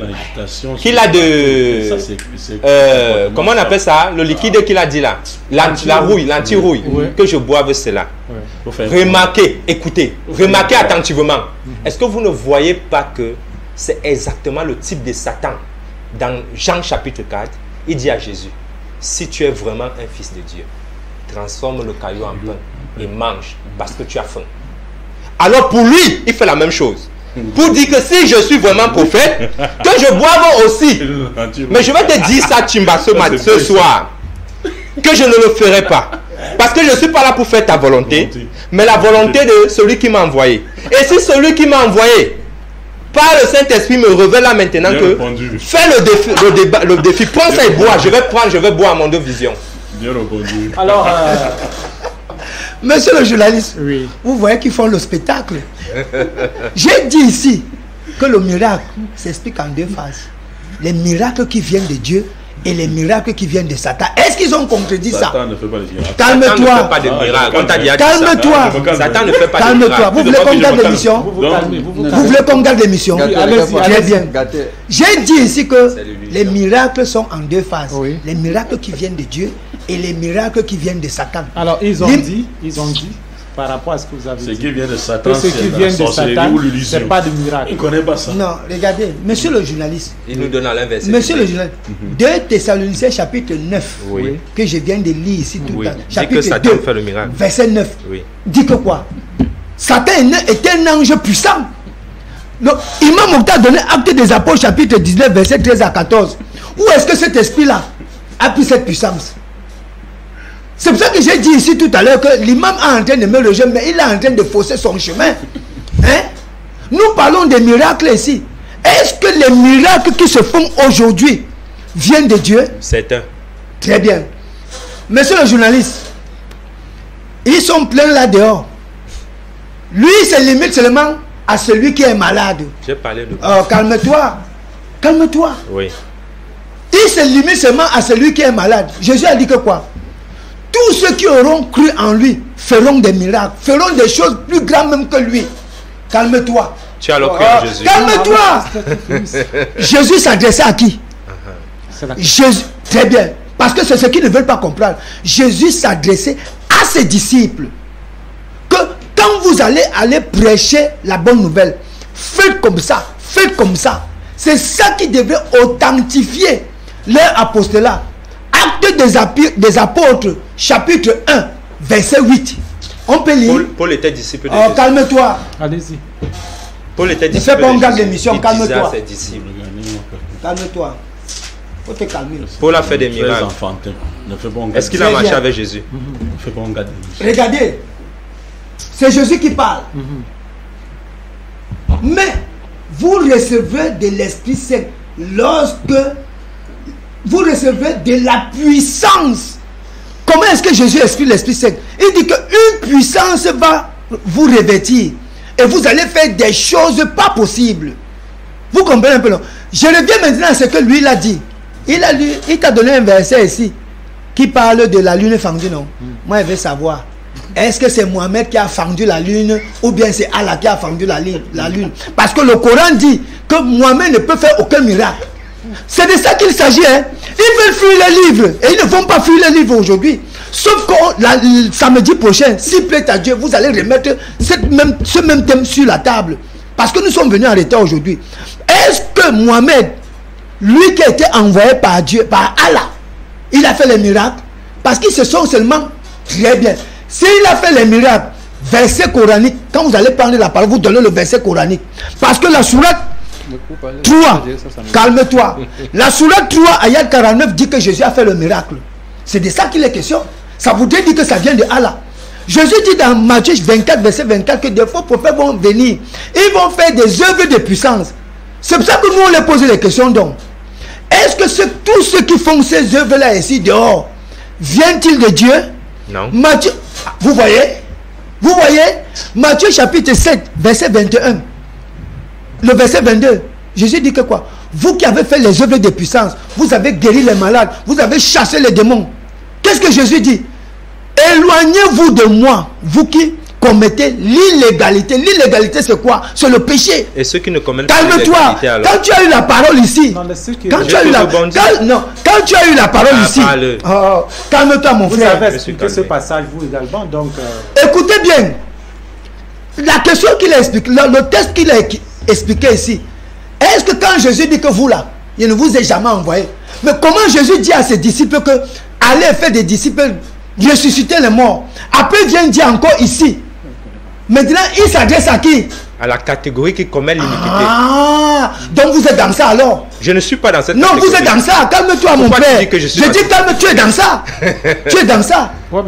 comment on appelle ça? Le liquide qu'il a dit là. La rouille, l'anti-rouille. Que je boive cela. Remarquez, écoutez. Remarquez attentivement. Est-ce que vous ne voyez pas que c'est exactement le type de Satan? Dans Jean chapitre 4, il dit à Jésus, si tu es vraiment un fils de Dieu, transforme le caillou en pain et mange parce que tu as faim. Alors pour lui, il fait la même chose. Pour dire que si je suis vraiment prophète, que je boive aussi. Mais je vais te dire ça, Timba, ce soir, que je ne le ferai pas. Parce que je ne suis pas là pour faire ta volonté, mais la volonté de celui qui m'a envoyé. Et si celui qui m'a envoyé, par le Saint-Esprit, me révèle là maintenant que fais le défi, prends ça et bois. Je vais boire à mon vision. Bien répondu. Alors, monsieur le journaliste, oui. Vous voyez qu'ils font le spectacle. J'ai dit ici que le miracle s'explique en deux phases. Les miracles qui viennent de Dieu et les miracles qui viennent de Satan. Est-ce qu'ils ont contredit ça? Satan ne fait pas de miracles. Calme-toi. Calme-toi. Satan ne fait pas de Calme-toi. miracles. Vous voulez qu'on garde l'émission? vous voulez qu'on garde l'émission? Très bien. Gâtez. J'ai dit ici que les miracles sont en deux phases. Oui. Les miracles qui viennent de Dieu et les miracles qui viennent de Satan. Alors, ils ont dit, par rapport à ce que vous avez dit, ce qui vient de Satan, ce qui vient de Satan, c'est pas de miracle. Il ne connaît pas ça. Non, regardez, monsieur le journaliste. Il nous donne à l'inverse. Monsieur le journaliste, 2 Thessaloniciens chapitre 9, oui, que je viens de lire ici tout à l'heure. Chapitre que 2, fait le miracle. Verset 9. Oui. Dit que quoi? Satan est un ange puissant. Donc, Imam Mokhtar a donné Acte des Apôtres chapitre 19, verset 13 à 14. Où est-ce que cet esprit-là a pris cette puissance? C'est pour ça que j'ai dit ici tout à l'heure que l'imam est en train de me rejoindre, mais il est en train de fausser son chemin. Hein? Nous parlons des miracles ici. Est-ce que les miracles qui se font aujourd'hui viennent de Dieu? C'est un. Très bien. Monsieur le journaliste, ils sont pleins là dehors. Lui, il se limite seulement à celui qui est malade. J'ai parlé de... Oh, calme-toi. Calme-toi. Oui. Il se limite seulement à celui qui est malade. Jésus a dit que quoi? Tous ceux qui auront cru en lui feront des miracles, feront des choses plus grandes même que lui. Calme-toi. Tu as alors cru en Jésus. Calme-toi. Jésus s'adressait à qui? Jésus. Très bien. Parce que c'est ce qu'ils ne veulent pas comprendre. Jésus s'adressait à ses disciples. Que quand vous allez prêcher la bonne nouvelle, faites comme ça. Faites comme ça. C'est ça qui devait authentifier leur apostolat. Acte des Apôtres, chapitre 1, verset 8. On peut lire. Paul était disciple de Jésus. Calme-toi. Allez-y. Paul était disciple de Jésus. Ne fais pas on garde l'émission, calme-toi. Calme-toi. Faut te calmer. Paul a fait des miracles. Est-ce qu'il a marché avec Jésus? Ne fais pas on garde l'émission. Regardez. C'est Jésus qui parle. Mais vous recevez de l'Esprit Saint lorsque vous recevez de la puissance. Comment est-ce que Jésus explique l'Esprit Saint? Il dit qu'une puissance va vous revêtir et vous allez faire des choses pas possibles. Vous comprenez un peu, non? Je reviens maintenant à ce que lui il a dit. Il t'a donné un verset ici qui parle de la lune fendue, non? Moi je veux savoir, est-ce que c'est Mohamed qui a fendu la lune ou bien c'est Allah qui a fendu la lune? Parce que le Coran dit que Mohamed ne peut faire aucun miracle. C'est de ça qu'il s'agit. Hein. Ils veulent fuir les livres. Et ils ne vont pas fuir les livres aujourd'hui. Sauf que samedi prochain, s'il plaît à Dieu, vous allez remettre ce même thème sur la table. Parce que nous sommes venus en retard aujourd'hui. Est-ce que Mohamed, lui qui a été envoyé par Dieu, par Allah, il a fait les miracles? Parce qu'ils se sont seulement très bien. S'il a fait les miracles, verset coranique, quand vous allez parler la parole, vous donnez le verset coranique. Parce que la sourate 3, calme-toi. La sourate 3, ayat 49 dit que Jésus a fait le miracle. C'est de ça qu'il est question. Ça voudrait dire que ça vient de Allah. Jésus dit dans Matthieu 24, verset 24, que des faux prophètes vont venir. Ils vont faire des œuvres de puissance. C'est pour ça que nous, on les pose les questions donc. Est-ce que tous ceux qui font ces œuvres-là ici dehors, viennent-ils de Dieu? Non. Matthieu, vous voyez? Vous voyez? Matthieu chapitre 7, verset 21. Le verset 22. Jésus dit que quoi? Vous qui avez fait les œuvres de puissance, vous avez guéri les malades, vous avez chassé les démons. Qu'est-ce que Jésus dit? Éloignez-vous de moi, vous qui commettez l'illégalité. L'illégalité, c'est quoi? C'est le péché. Et ceux qui ne commettent pas l'illégalité. Calme-toi. Quand tu as eu la parole ici, quand tu as eu la parole ici, calme-toi mon frère. Vous avez expliqué ce passage, vous également. Donc, écoutez bien. La question qu'il a expliqué, le texte qu'il a expliqué ici, est-ce que quand Jésus dit que vous là, il ne vous est jamais envoyé? Mais comment Jésus dit à ses disciples que allez faire des disciples ressusciter les morts? Après, il vient dire encore ici. Maintenant, il s'adresse à qui? À la catégorie qui commet l'iniquité. Ah, donc vous êtes dans ça alors? Je ne suis pas dans cette catégorie. Non, vous êtes dans ça. Calme-toi, mon frère. Je dis calme, tu es dans ça. Tu es dans ça. Ouais,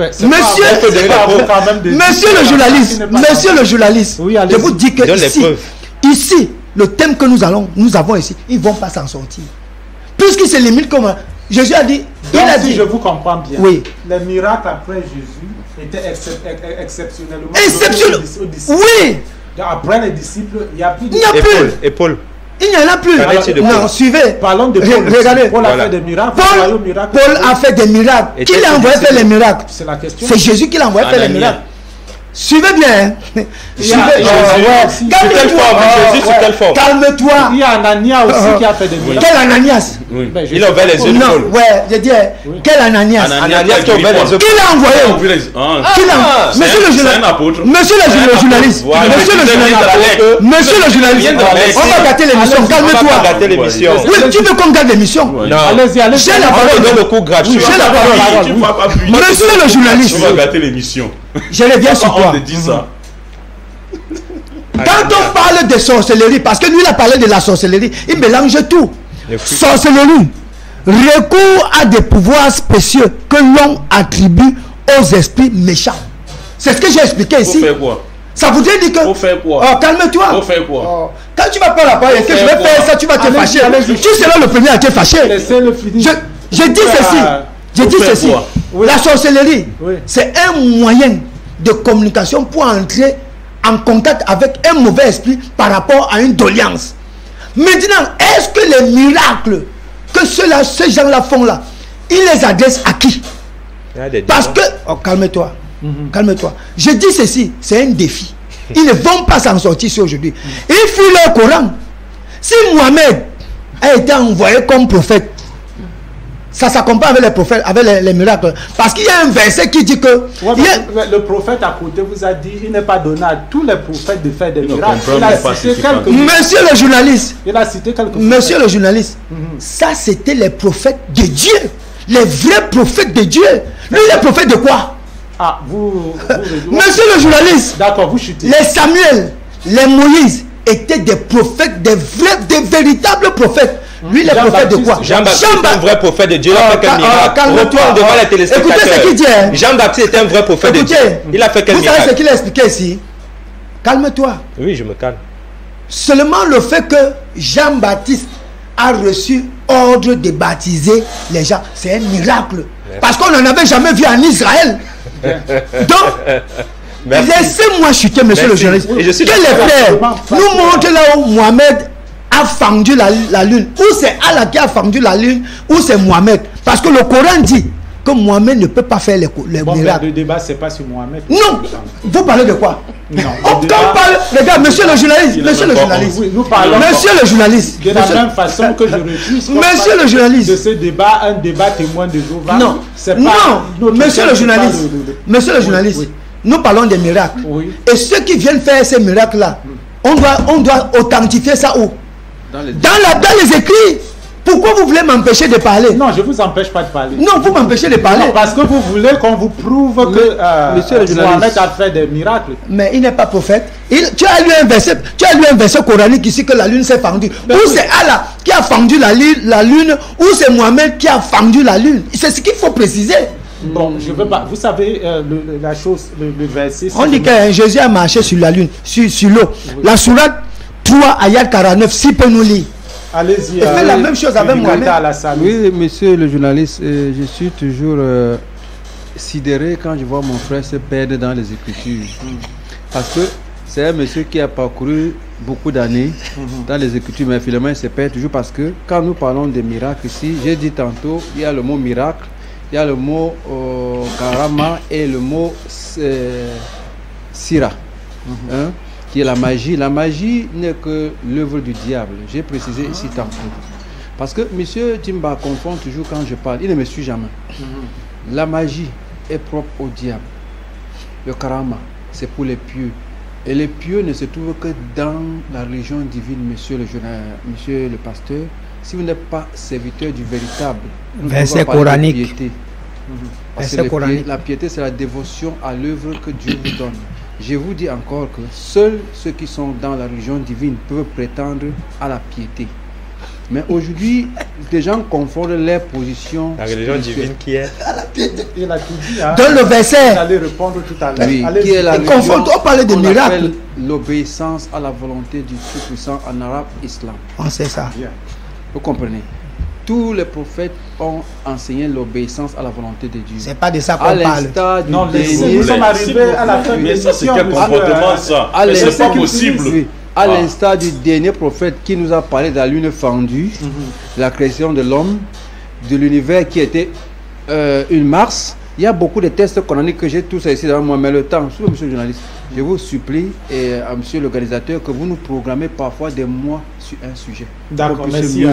monsieur le journaliste, oui, je vous dis que ici, le thème que nous avons ici, ils ne vont pas s'en sortir. Puisqu'il se limite comme Jésus a dit. Donc, si je vous comprends bien, oui. Les miracles après Jésus étaient exceptionnellement. Exceptionnellement. Oui. Après les disciples, il n'y a plus de. Il n'y a plus. Et Paul. Il n'y en a plus. Non, suivez. Parlons de Paul. Regardez. Paul a fait des miracles. Paul a fait des miracles. Qui l'a envoyé faire les miracles? C'est la question. C'est Jésus qui l'a envoyé faire les miracles. Suivez bien. Calme-toi. Il y a Ananias aussi qui a fait des miracles. Quel Ananias? Il a ouvert les yeux de Paul. Ouais, je dis, quel Ananias? Ananias qui a ouvert les yeux. Qui l'a envoyé? Monsieur le journaliste. Monsieur le journaliste. On va gâter l'émission. Calme-toi. Oui, tu veux qu'on gâte l'émission? Allez-y. J'ai la parole. J'ai la parole. Monsieur le journaliste. Tu vas gâter l'émission. Je reviens sur toi. Quand on parle de sorcellerie, parce que lui il a parlé de la sorcellerie, il mélange tout. Sorcellerie, recours à des pouvoirs spéciaux que l'on attribue aux esprits méchants. C'est ce que j'ai expliqué ici. Pour faire quoi? Ça voudrait dire que. Pour faire quoi? Oh, calme-toi. Pour faire quoi? Quand tu vas pas la parole et que je vais faire ça, tu vas te fâcher. Tu seras le premier à te fâcher. Je dis ceci. Je dis ceci. La sorcellerie, c'est un moyen de communication pour entrer en contact avec un mauvais esprit par rapport à une doléance. Maintenant, est-ce que les miracles que ces gens-là font là, ils les adressent à qui? Parce que... Oh, calme-toi. Calme-toi. Je dis ceci, c'est un défi. Ils ne vont pas s'en sortir ici aujourd'hui. Ils fuient leur Coran. Si Mohamed a été envoyé comme prophète, ça s'accompagne avec les prophètes, avec les miracles. Parce qu'il y a un verset qui dit que... Le prophète à côté vous a dit, il n'est pas donné à tous les prophètes de faire des miracles. Il a cité quelques... Monsieur le journaliste. Il a cité quelques... Monsieur le journaliste. Ça, c'était les prophètes de Dieu. Les vrais prophètes de Dieu. Lui, les prophètes de quoi? Ah, Monsieur le journaliste. D'accord, vous chutez. Les Samuel, les Moïse étaient des prophètes, des véritables prophètes. Lui, les prophètes de quoi? Jean-Baptiste est un vrai prophète de Dieu. Il a fait quel miracle? Retourne devant les téléspectateurs. Écoutez ce qu'il dit. Jean-Baptiste était un vrai prophète de Dieu. Il a fait quel miracle? Vous savez ce qu'il a expliqué ici? Calme-toi. Oui, je me calme. Seulement le fait que Jean-Baptiste a reçu ordre de baptiser les gens, c'est un miracle. Parce qu'on n'en avait jamais vu en Israël. Donc, laissez-moi chuter, monsieur le journaliste. Que les frères nous montrent là où Mohamed a fendu la lune. Ou c'est Allah qui a fendu la lune, ou c'est Mohamed. Parce que le Coran dit, que Mohamed ne peut pas faire les miracles. Le débat, c'est pas sur Mohamed. Non, vous parlez de quoi? Non. Quand parle, regarde, monsieur le journaliste, Oui, nous parlons monsieur le journaliste, de la même façon que je refuse. Monsieur le journaliste, de ce débat, un débat témoin de Jéhovah. Non, monsieur le journaliste, monsieur le journaliste, nous parlons des miracles. Oui. Et ceux qui viennent faire ces miracles-là, on doit authentifier ça où? Dans les écrits. Pourquoi vous voulez m'empêcher de parler? Non, je ne vous empêche pas de parler. Non, vous m'empêchez de parler. Non, parce que vous voulez qu'on vous prouve que Mohamed a fait des miracles. Mais il n'est pas prophète. Tu as lu un verset coranique ici que la lune s'est fendue. Ou c'est Allah qui a fendu la lune, ou c'est Mohamed qui a fendu la lune. C'est ce qu'il faut préciser. Bon, je veux pas. Vous savez, la chose, le verset. On dit que Jésus a marché sur la lune, sur l'eau. Oui. La sourate 3, ayat 49, si peut nous lire. Allez-y. Et fait la même chose avec Mohamed. Oui, monsieur le journaliste, je suis toujours sidéré quand je vois mon frère se perdre dans les Écritures. Parce que c'est un monsieur qui a parcouru beaucoup d'années dans les Écritures, mais finalement il se perd toujours parce que quand nous parlons de miracles ici, j'ai dit tantôt, il y a le mot miracle, il y a le mot karama et le mot sira. Qui est la magie. La magie n'est que l'œuvre du diable. J'ai précisé ici tantôt. Parce que M. Timba confond toujours quand je parle. Il ne me suit jamais. La magie est propre au diable. Le karama, c'est pour les pieux. Et les pieux ne se trouvent que dans la religion divine, monsieur le pasteur. Si vous n'êtes pas serviteur du véritable verset coranique. Parce que la piété, c'est la dévotion à l'œuvre que Dieu vous donne. Je vous dis encore que seuls ceux qui sont dans la religion divine peuvent prétendre à la piété. Mais aujourd'hui, les gens confondent leur position. La religion divine qui est la piété. Il a tout dit. Hein? Dans le verset. Vous allez répondre tout à l'heure. Oui, qui est la religion. On parle de miracles. L'obéissance à la volonté du Tout-Puissant, en arabe, islam. On sait ça. Bien. Vous comprenez? Tous les prophètes ont enseigné l'obéissance à la volonté de Dieu. C'est pas de ça qu'on parle. Non, nous sommes arrivés à la fin de l'émission. Quel comportement ça? C'est pas possible. Oui. À l'instar du dernier prophète qui nous a parlé de la lune fendue, de la création de l'homme, de l'univers qui était une Mars. Il y a beaucoup de tests coraniques que j'ai tous ici devant moi, mais le temps, monsieur le journaliste, je vous supplie, et à monsieur l'organisateur, que vous nous programmez parfois des mois sur un sujet. D'accord, merci.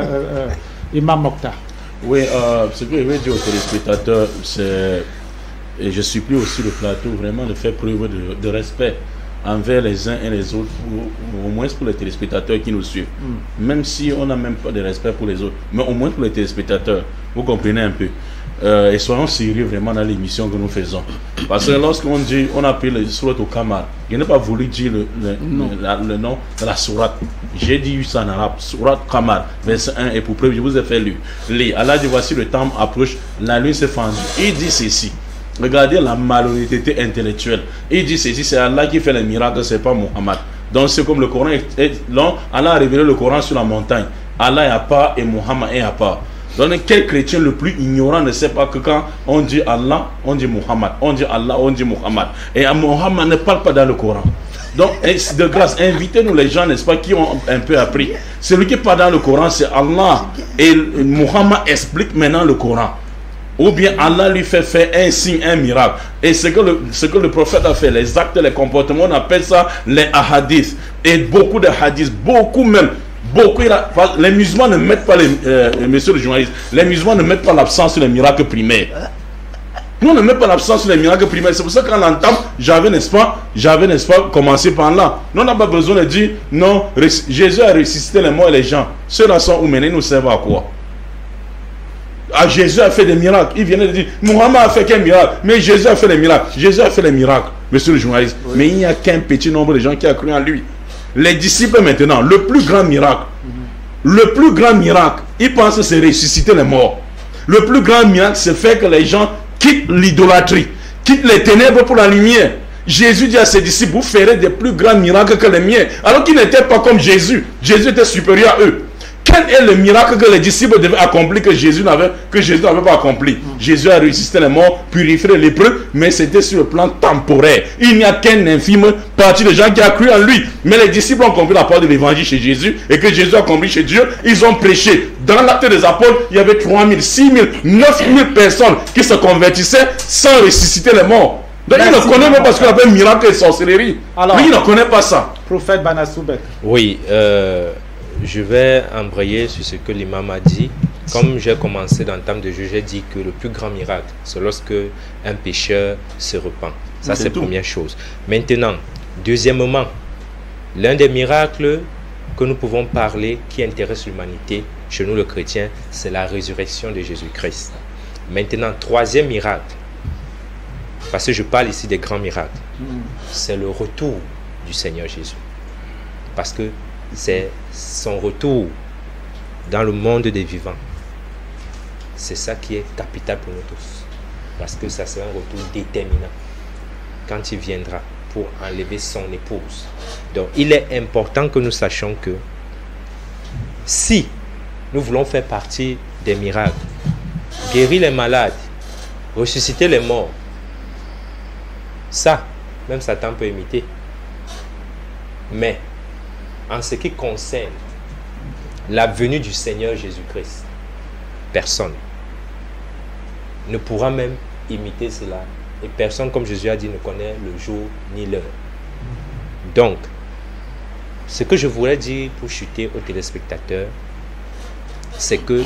Imam Mokhtar. Oui, ce que je veux dire aux téléspectateurs, c'est, et je supplie aussi le plateau vraiment de faire preuve de respect envers les uns et les autres, au moins pour les téléspectateurs qui nous suivent. Même si on n'a même pas de respect pour les autres, mais au moins pour les téléspectateurs, vous comprenez un peu. Et soyons sérieux vraiment dans l'émission que nous faisons. Parce que lorsqu'on dit, on appelle le surat au Kamar, je n'ai pas voulu dire le nom de la sourate. J'ai dit ça en arabe, surat Kamar, verset 1, et pour preuve, je vous ai fait lire. Allah dit, voici le temps approche, la lune s'est fendue. Il dit ceci. Regardez la malhonnêteté intellectuelle. Il dit ceci, c'est Allah qui fait les miracles, c'est pas Muhammad. Donc c'est comme le Coran, Allah a révélé le Coran sur la montagne. Allah est à part et Muhammad est à part. Donc quel chrétien le plus ignorant ne sait pas que quand on dit Allah, on dit Muhammad, on dit Allah, on dit Muhammad. Et Muhammad ne parle pas dans le Coran. Donc de grâce, invitez-nous les gens, n'est-ce pas, qui ont un peu appris. Celui qui parle dans le Coran, c'est Allah. Et Muhammad explique maintenant le Coran. Ou bien Allah lui fait faire un signe, un miracle. Et ce que le prophète a fait, les actes, les comportements, on appelle ça les hadiths. Et beaucoup de hadiths, beaucoup même. Les musulmans ne mettent pas, monsieur le journaliste, les musulmans ne mettent pas l'absence sur les miracles primaires. Nous on ne met pas l'absence sur les miracles primaires. C'est pour ça qu'en entame, j'avais n'est-ce pas commencé par là. Nous on n'a pas besoin de dire non, Jésus a ressuscité les morts et les gens. Ceux-là sont où maintenant, ils nous servent à quoi? Jésus a fait des miracles. Il vient de dire Muhammad a fait qu'un miracle, mais Jésus a fait des miracles. Jésus a fait des miracles, monsieur le journaliste. Oui. Mais il n'y a qu'un petit nombre de gens qui a cru en lui. Les disciples maintenant, le plus grand miracle, ils pensent que c'est ressusciter les morts. Le plus grand miracle, c'est faire que les gens quittent l'idolâtrie, quittent les ténèbres pour la lumière. Jésus dit à ses disciples, vous ferez des plus grands miracles que les miens. Alors qu'ils n'étaient pas comme Jésus. Jésus était supérieur à eux. Quel est le miracle que les disciples devaient accomplir que Jésus n'avait pas accompli? Jésus a ressuscité les morts, purifié les lépreux, mais c'était sur le plan temporaire. Il n'y a qu'un infime partie des gens qui a cru en lui. Mais les disciples ont compris la part de l'évangile chez Jésus et que Jésus a accompli chez Dieu. Ils ont prêché. Dans l'acte des apôtres, il y avait 3 000, 6 000, 9 000 personnes qui se convertissaient sans ressusciter les morts. Donc il ne connaît même pas ce qu'on appelle miracle et sorcellerie. Alors, lui, il ne connaît pas ça. Prophète Banasoubek. Oui, je vais embrayer sur ce que l'imam a dit. Comme j'ai commencé dans le temps de jeu, j'ai dit que le plus grand miracle, c'est lorsque un pécheur se repent. Ça, c'est la première chose. Maintenant, deuxièmement, l'un des miracles que nous pouvons parler qui intéresse l'humanité, chez nous les chrétiens, c'est la résurrection de Jésus-Christ. Maintenant, troisième miracle, parce que je parle ici des grands miracles, c'est le retour du Seigneur Jésus. Parce que c'est son retour dans le monde des vivants. C'est ça qui est capital pour nous tous. Parce que ça sera un retour déterminant quand il viendra pour enlever son épouse. Donc il est important que nous sachions que si nous voulons faire partie des miracles, guérir les malades, ressusciter les morts, ça, même Satan peut imiter. Mais en ce qui concerne la venue du Seigneur Jésus-Christ, personne ne pourra même imiter cela. Et personne, comme Jésus a dit, ne connaît le jour ni l'heure. Donc, ce que je voulais dire pour chuter aux téléspectateurs, c'est que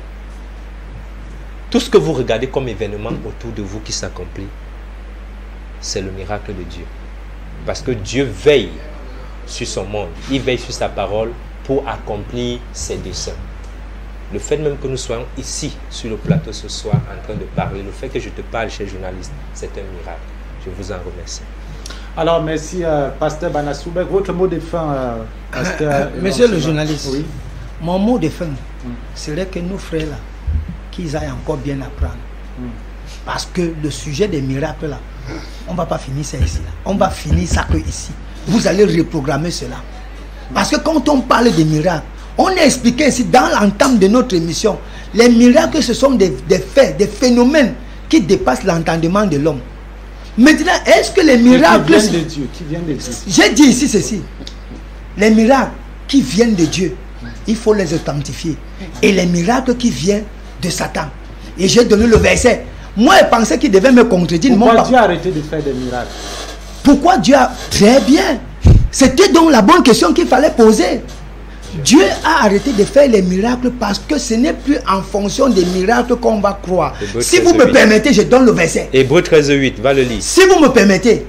tout ce que vous regardez comme événement autour de vous qui s'accomplit, c'est le miracle de Dieu. Parce que Dieu veille sur son monde, il veille sur sa parole pour accomplir ses desseins. Le fait même que nous soyons ici sur le plateau ce soir en train de parler, le fait que je te parle, cher journaliste, c'est un miracle. Je vous en remercie. Alors merci Pasteur Banasoubek. Votre mot de fin, Pasteur. Monsieur le journaliste, oui. Mon mot de fin serait que nos frères là, qu'ils aillent encore bien apprendre. Parce que le sujet des miracles là, on ne va pas finir ça ici là. On va finir ça que ici. Vous allez reprogrammer cela. Parce que quand on parle des miracles, on a expliqué ici dans l'entame de notre émission, les miracles ce sont des faits, des phénomènes qui dépassent l'entendement de l'homme. Maintenant, est-ce que les miracles... Qui viennent de Dieu, qui viennent de Dieu. J'ai dit ici ceci. Les miracles qui viennent de Dieu, il faut les authentifier. Et les miracles qui viennent de Satan. Et j'ai donné le verset. Moi, je pensais qu'il devait me contredire. Pourquoi Dieu a arrêté de faire des miracles? Pourquoi Dieu a... Très bien. C'était donc la bonne question qu'il fallait poser. Dieu a arrêté de faire les miracles parce que ce n'est plus en fonction des miracles qu'on va croire. Si vous me permettez, je donne le verset. Hébreux 13:8, va le lire. Si vous me permettez.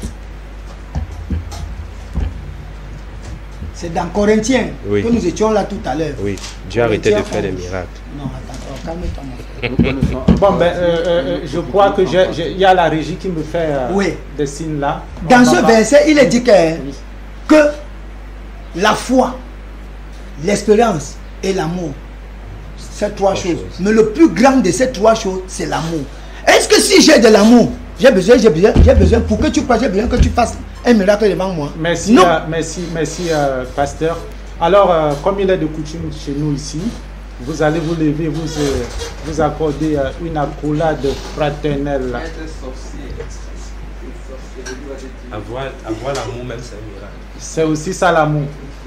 C'est dans Corinthiens que nous étions là tout à l'heure. Oui, Dieu a arrêté de faire des miracles. Non, attends, calme-toi. Bon, je crois que il y a la régie qui me fait des signes là. Dans ce verset, il est dit que la foi, l'espérance et l'amour, ces trois choses. Mais le plus grand de ces trois choses, c'est l'amour. Est-ce que si j'ai de l'amour, j'ai besoin, pour que tu passes, j'ai besoin que tu fasses un miracle devant moi? Merci, merci, pasteur. Alors, comme il est de coutume chez nous ici, vous allez vous lever, vous accorder une accolade fraternelle. Avoir l'amour même, c'est un miracle. C'est aussi ça l'amour.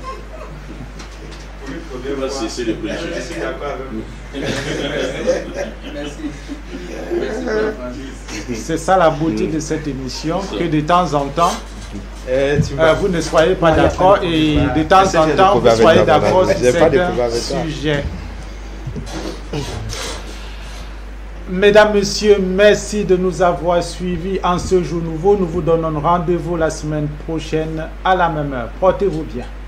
C'est ça la beauté de cette émission, que de temps en temps, vous ne soyez pas d'accord et de temps en temps, vous soyez d'accord sur certains sujets. Mesdames, Messieurs, merci de nous avoir suivis en ce jour nouveau. Nous vous donnons rendez-vous la semaine prochaine à la même heure. Portez-vous bien.